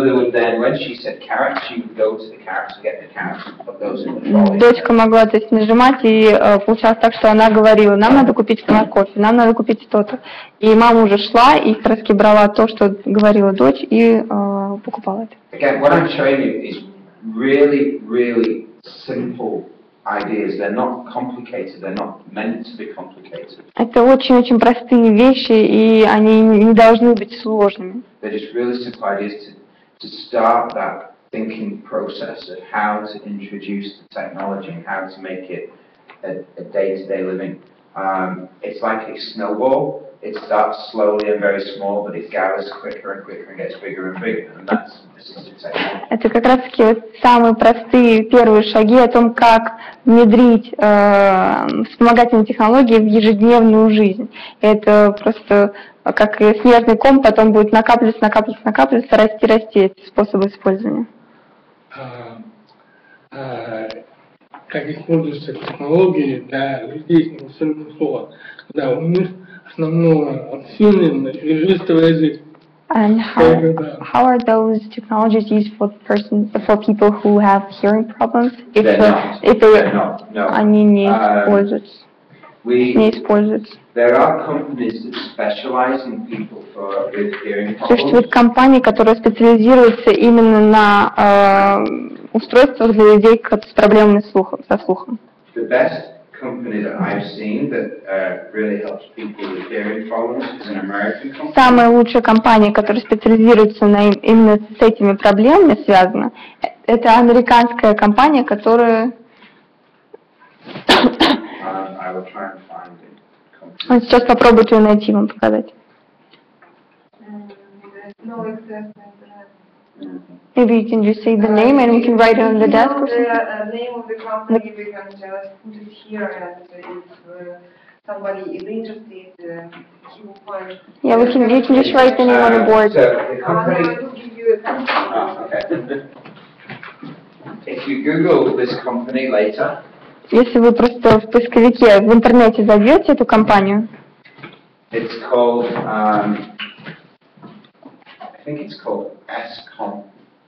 дочка могла, то есть, нажимать, и получалось так, что она говорила, нам надо купить морковь, нам надо купить что-то. И мама уже шла и как раз брала то, что говорила дочь, и э, покупала это. Again, what I'm showing you is really, really simple ideas. They're not complicated. They're not meant to be complicated. Это очень-очень простые вещи, и они не должны быть сложными. They're just really simple ideas to, to start that thinking process of how to introduce the technology and how to make it a, a day-to-day living. Um, it's like a snowball. It starts slowly and very small, but it gathers quicker and quicker and gets bigger and bigger. And that's this is the technology. Это как раз таки вот самые простые первые шаги о том, как внедрить э, вспомогательные технологии в ежедневную жизнь. Это просто как снежный ком, потом будет накапливаться, накапливаться, накапливаться, расти, расти эти способы использования. А, а, как используются технологии для людей с интеллектуальным словом, когда у них основное сильный жестовый язык. And how, how are those technologies used for person for people who have hearing problems? If They're uh, not. if They're not. No. они не Um, используются, We, не используются. there are companies that specialize in people for, with hearing Существуют problems. компании, которые специализируются именно на э, устройствах для людей с проблемами слуха, со слухом. The best company that I've seen that uh, really helps people with hearing problems is an American company. Самая лучшая компания, которая специализируется на им- именно с этими проблемами связана, это американская компания, которая... Um, I will try and find it. Он сейчас попробует ее найти, вам показать. No access. Maybe you can just say the name and we can write it on the desk or The something. uh, name of the company, we can just put it here, and if uh, somebody is interested, uh, he will find. Yeah, we can, you can just write the name on the Uh, board. So the Uh, no, I company. will give you a Oh, okay. If you Google this company later, Если вы просто в поисковике в интернете забьете эту компанию, it's called. Um, I think it's called S COM.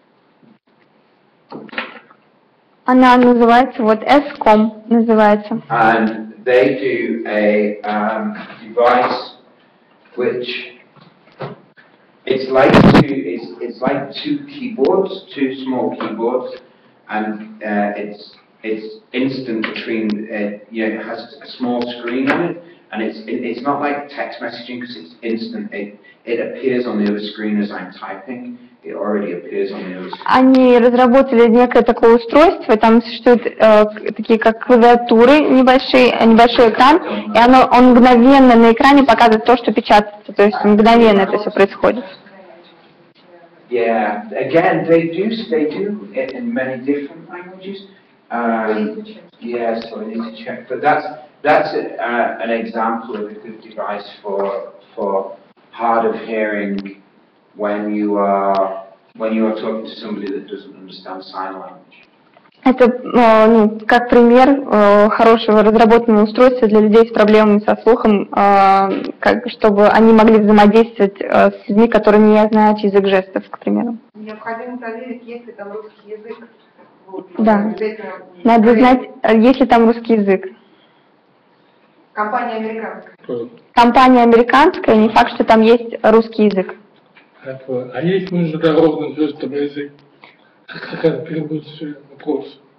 она называется, вот эс ком называется. And they do a um, device which it's like two it's, it's like two keyboards, two small keyboards, and uh, it's it's instant between uh, you know, it has a small screen on it, and it's it, it's not like text messaging because it's instant. It it appears on the other screen as I'm typing. It already appears on the other screen. Они разработали некое такое устройство, там существуют э, такие как клавиатуры небольшие, небольшой экран, и оно, он мгновенно на экране показывает то, что печатается, то есть мгновенно это все происходит. Yeah, again, they do they do it in many different languages. Um, yeah, so I need to check. But that's that's uh, an example of a good device for for hard of hearing when you are when you are talking to somebody that doesn't understand sign language. Это э, ну, как пример э, хорошего разработанного устройства для людей с проблемами со слухом, э, как, чтобы они могли взаимодействовать э, с людьми, которые не знают язык жестов, к примеру. Необходимо проверить, есть ли там русский язык. Вот. Да. Обязательно Надо проверить. знать, э, есть ли там русский язык. Компания американская. Компания американская, не факт, что там есть русский язык. А есть международный жестовый язык? Как переводится вопрос?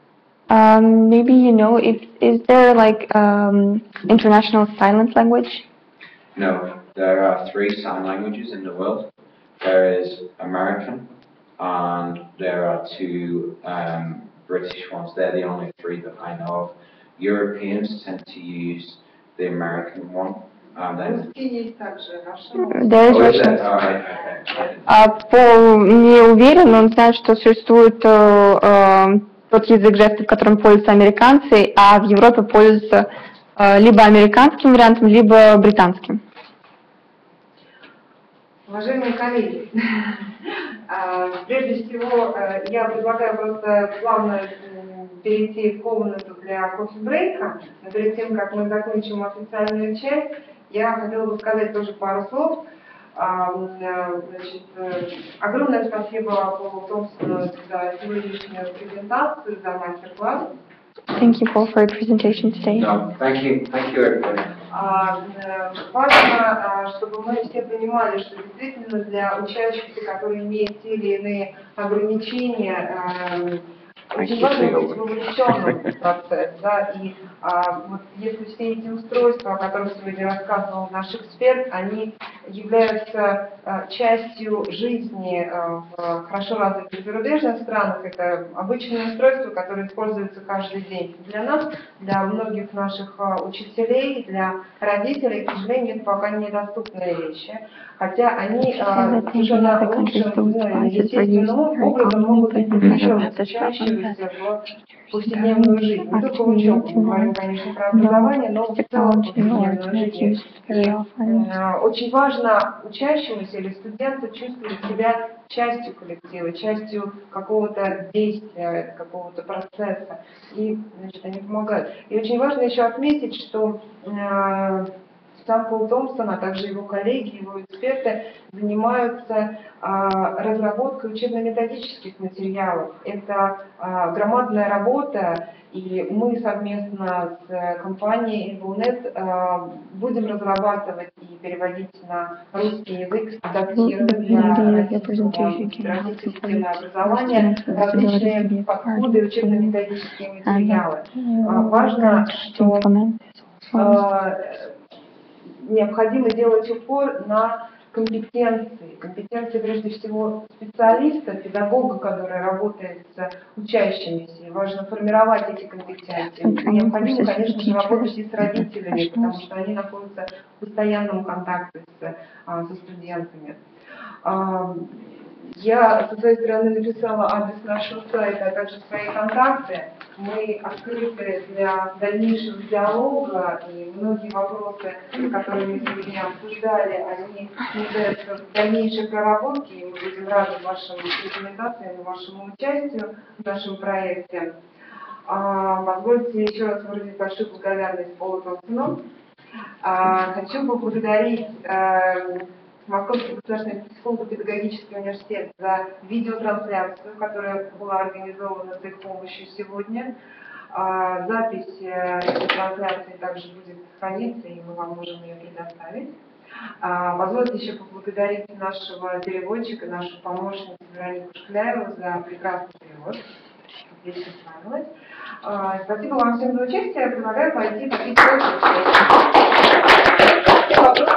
Um, maybe you know, if, is there like um, international silent language? No, there are three sign languages in the world. There is American, and there are two um, British ones. They're the only three that I know of. Europeans tend to use the American one. And then, Русский есть также, There is oh, is Russian. it? All right, okay. А, Пол не уверен, но он знает, что существует э, э, тот язык жестов, которым пользуются американцы, а в Европе пользуются э, либо американским вариантом, либо британским. Уважаемые коллеги, прежде всего я предлагаю просто плавно перейти в комнату для кофе-брейка, но перед тем, как мы закончим официальную часть, я хотела бы сказать тоже пару слов. Значит, огромное спасибо Полу Томпсону за сегодняшнюю презентацию, за мастер-класс. Thank you, Paul, for your presentation today. No, thank you, thank you everybody. Важно, чтобы мы все понимали, что действительно для учащихся, которые имеют те или иные ограничения, очень важно быть вовлеченным в процесс, да, и а, вот если все эти устройства, о которых сегодня рассказывал наш эксперт, они являются а, частью жизни а, в хорошо развитых зарубежных странах, это обычные устройства, которые используются каждый день. Для нас, для многих наших а, учителей, для родителей, к сожалению, это пока недоступные вещи, хотя они а, совершенно лучшим, естественным образом могут интегрировать учащихся в повседневную жизнь. Не только в учебу, мы говорим, конечно, про образование, но в целом в повседневную жизнь. И э, очень важно учащемуся или студенту чувствовать себя частью коллектива, частью какого-то действия, какого-то процесса. И, значит, они помогают. И очень важно еще отметить, что э, сам Пол Томпсон, а также его коллеги, его эксперты занимаются а, разработкой учебно-методических материалов. Это а, громадная работа, и мы совместно с компанией Infonet а, будем разрабатывать и переводить на русский язык, адаптировать для российского системы образования различные подходы и учебно-методические материалы. А, важно, что а, необходимо делать упор на компетенции. Компетенции, прежде всего, специалиста, педагога, который работает с учащимися. И важно формировать эти компетенции. Необходимо, конечно же, работать и с родителями, потому что они находятся в постоянном контакте с, а, со студентами. А, я со своей стороны написала адрес нашего сайта, а также свои контакты. Мы открыты для дальнейшего диалога, и многие вопросы, которые мы сегодня обсуждали, они нуждаются в дальнейшей проработке, и мы будем рады вашим рекомендациям и вашему участию в нашем проекте. А, позвольте еще раз выразить большую благодарность Полу Томпсону. А, хочу поблагодарить а, Московский государственный психолого-педагогический университет за видеотрансляцию, которая была организована с их помощью сегодня. А, запись этой трансляции также будет храниться, и мы вам можем ее предоставить. А, позвольте еще поблагодарить нашего переводчика, нашу помощницу Веронику Шкляеву за прекрасный перевод. Отлично справилась. А, спасибо вам всем за участие. Я предлагаю пойти попить кофе.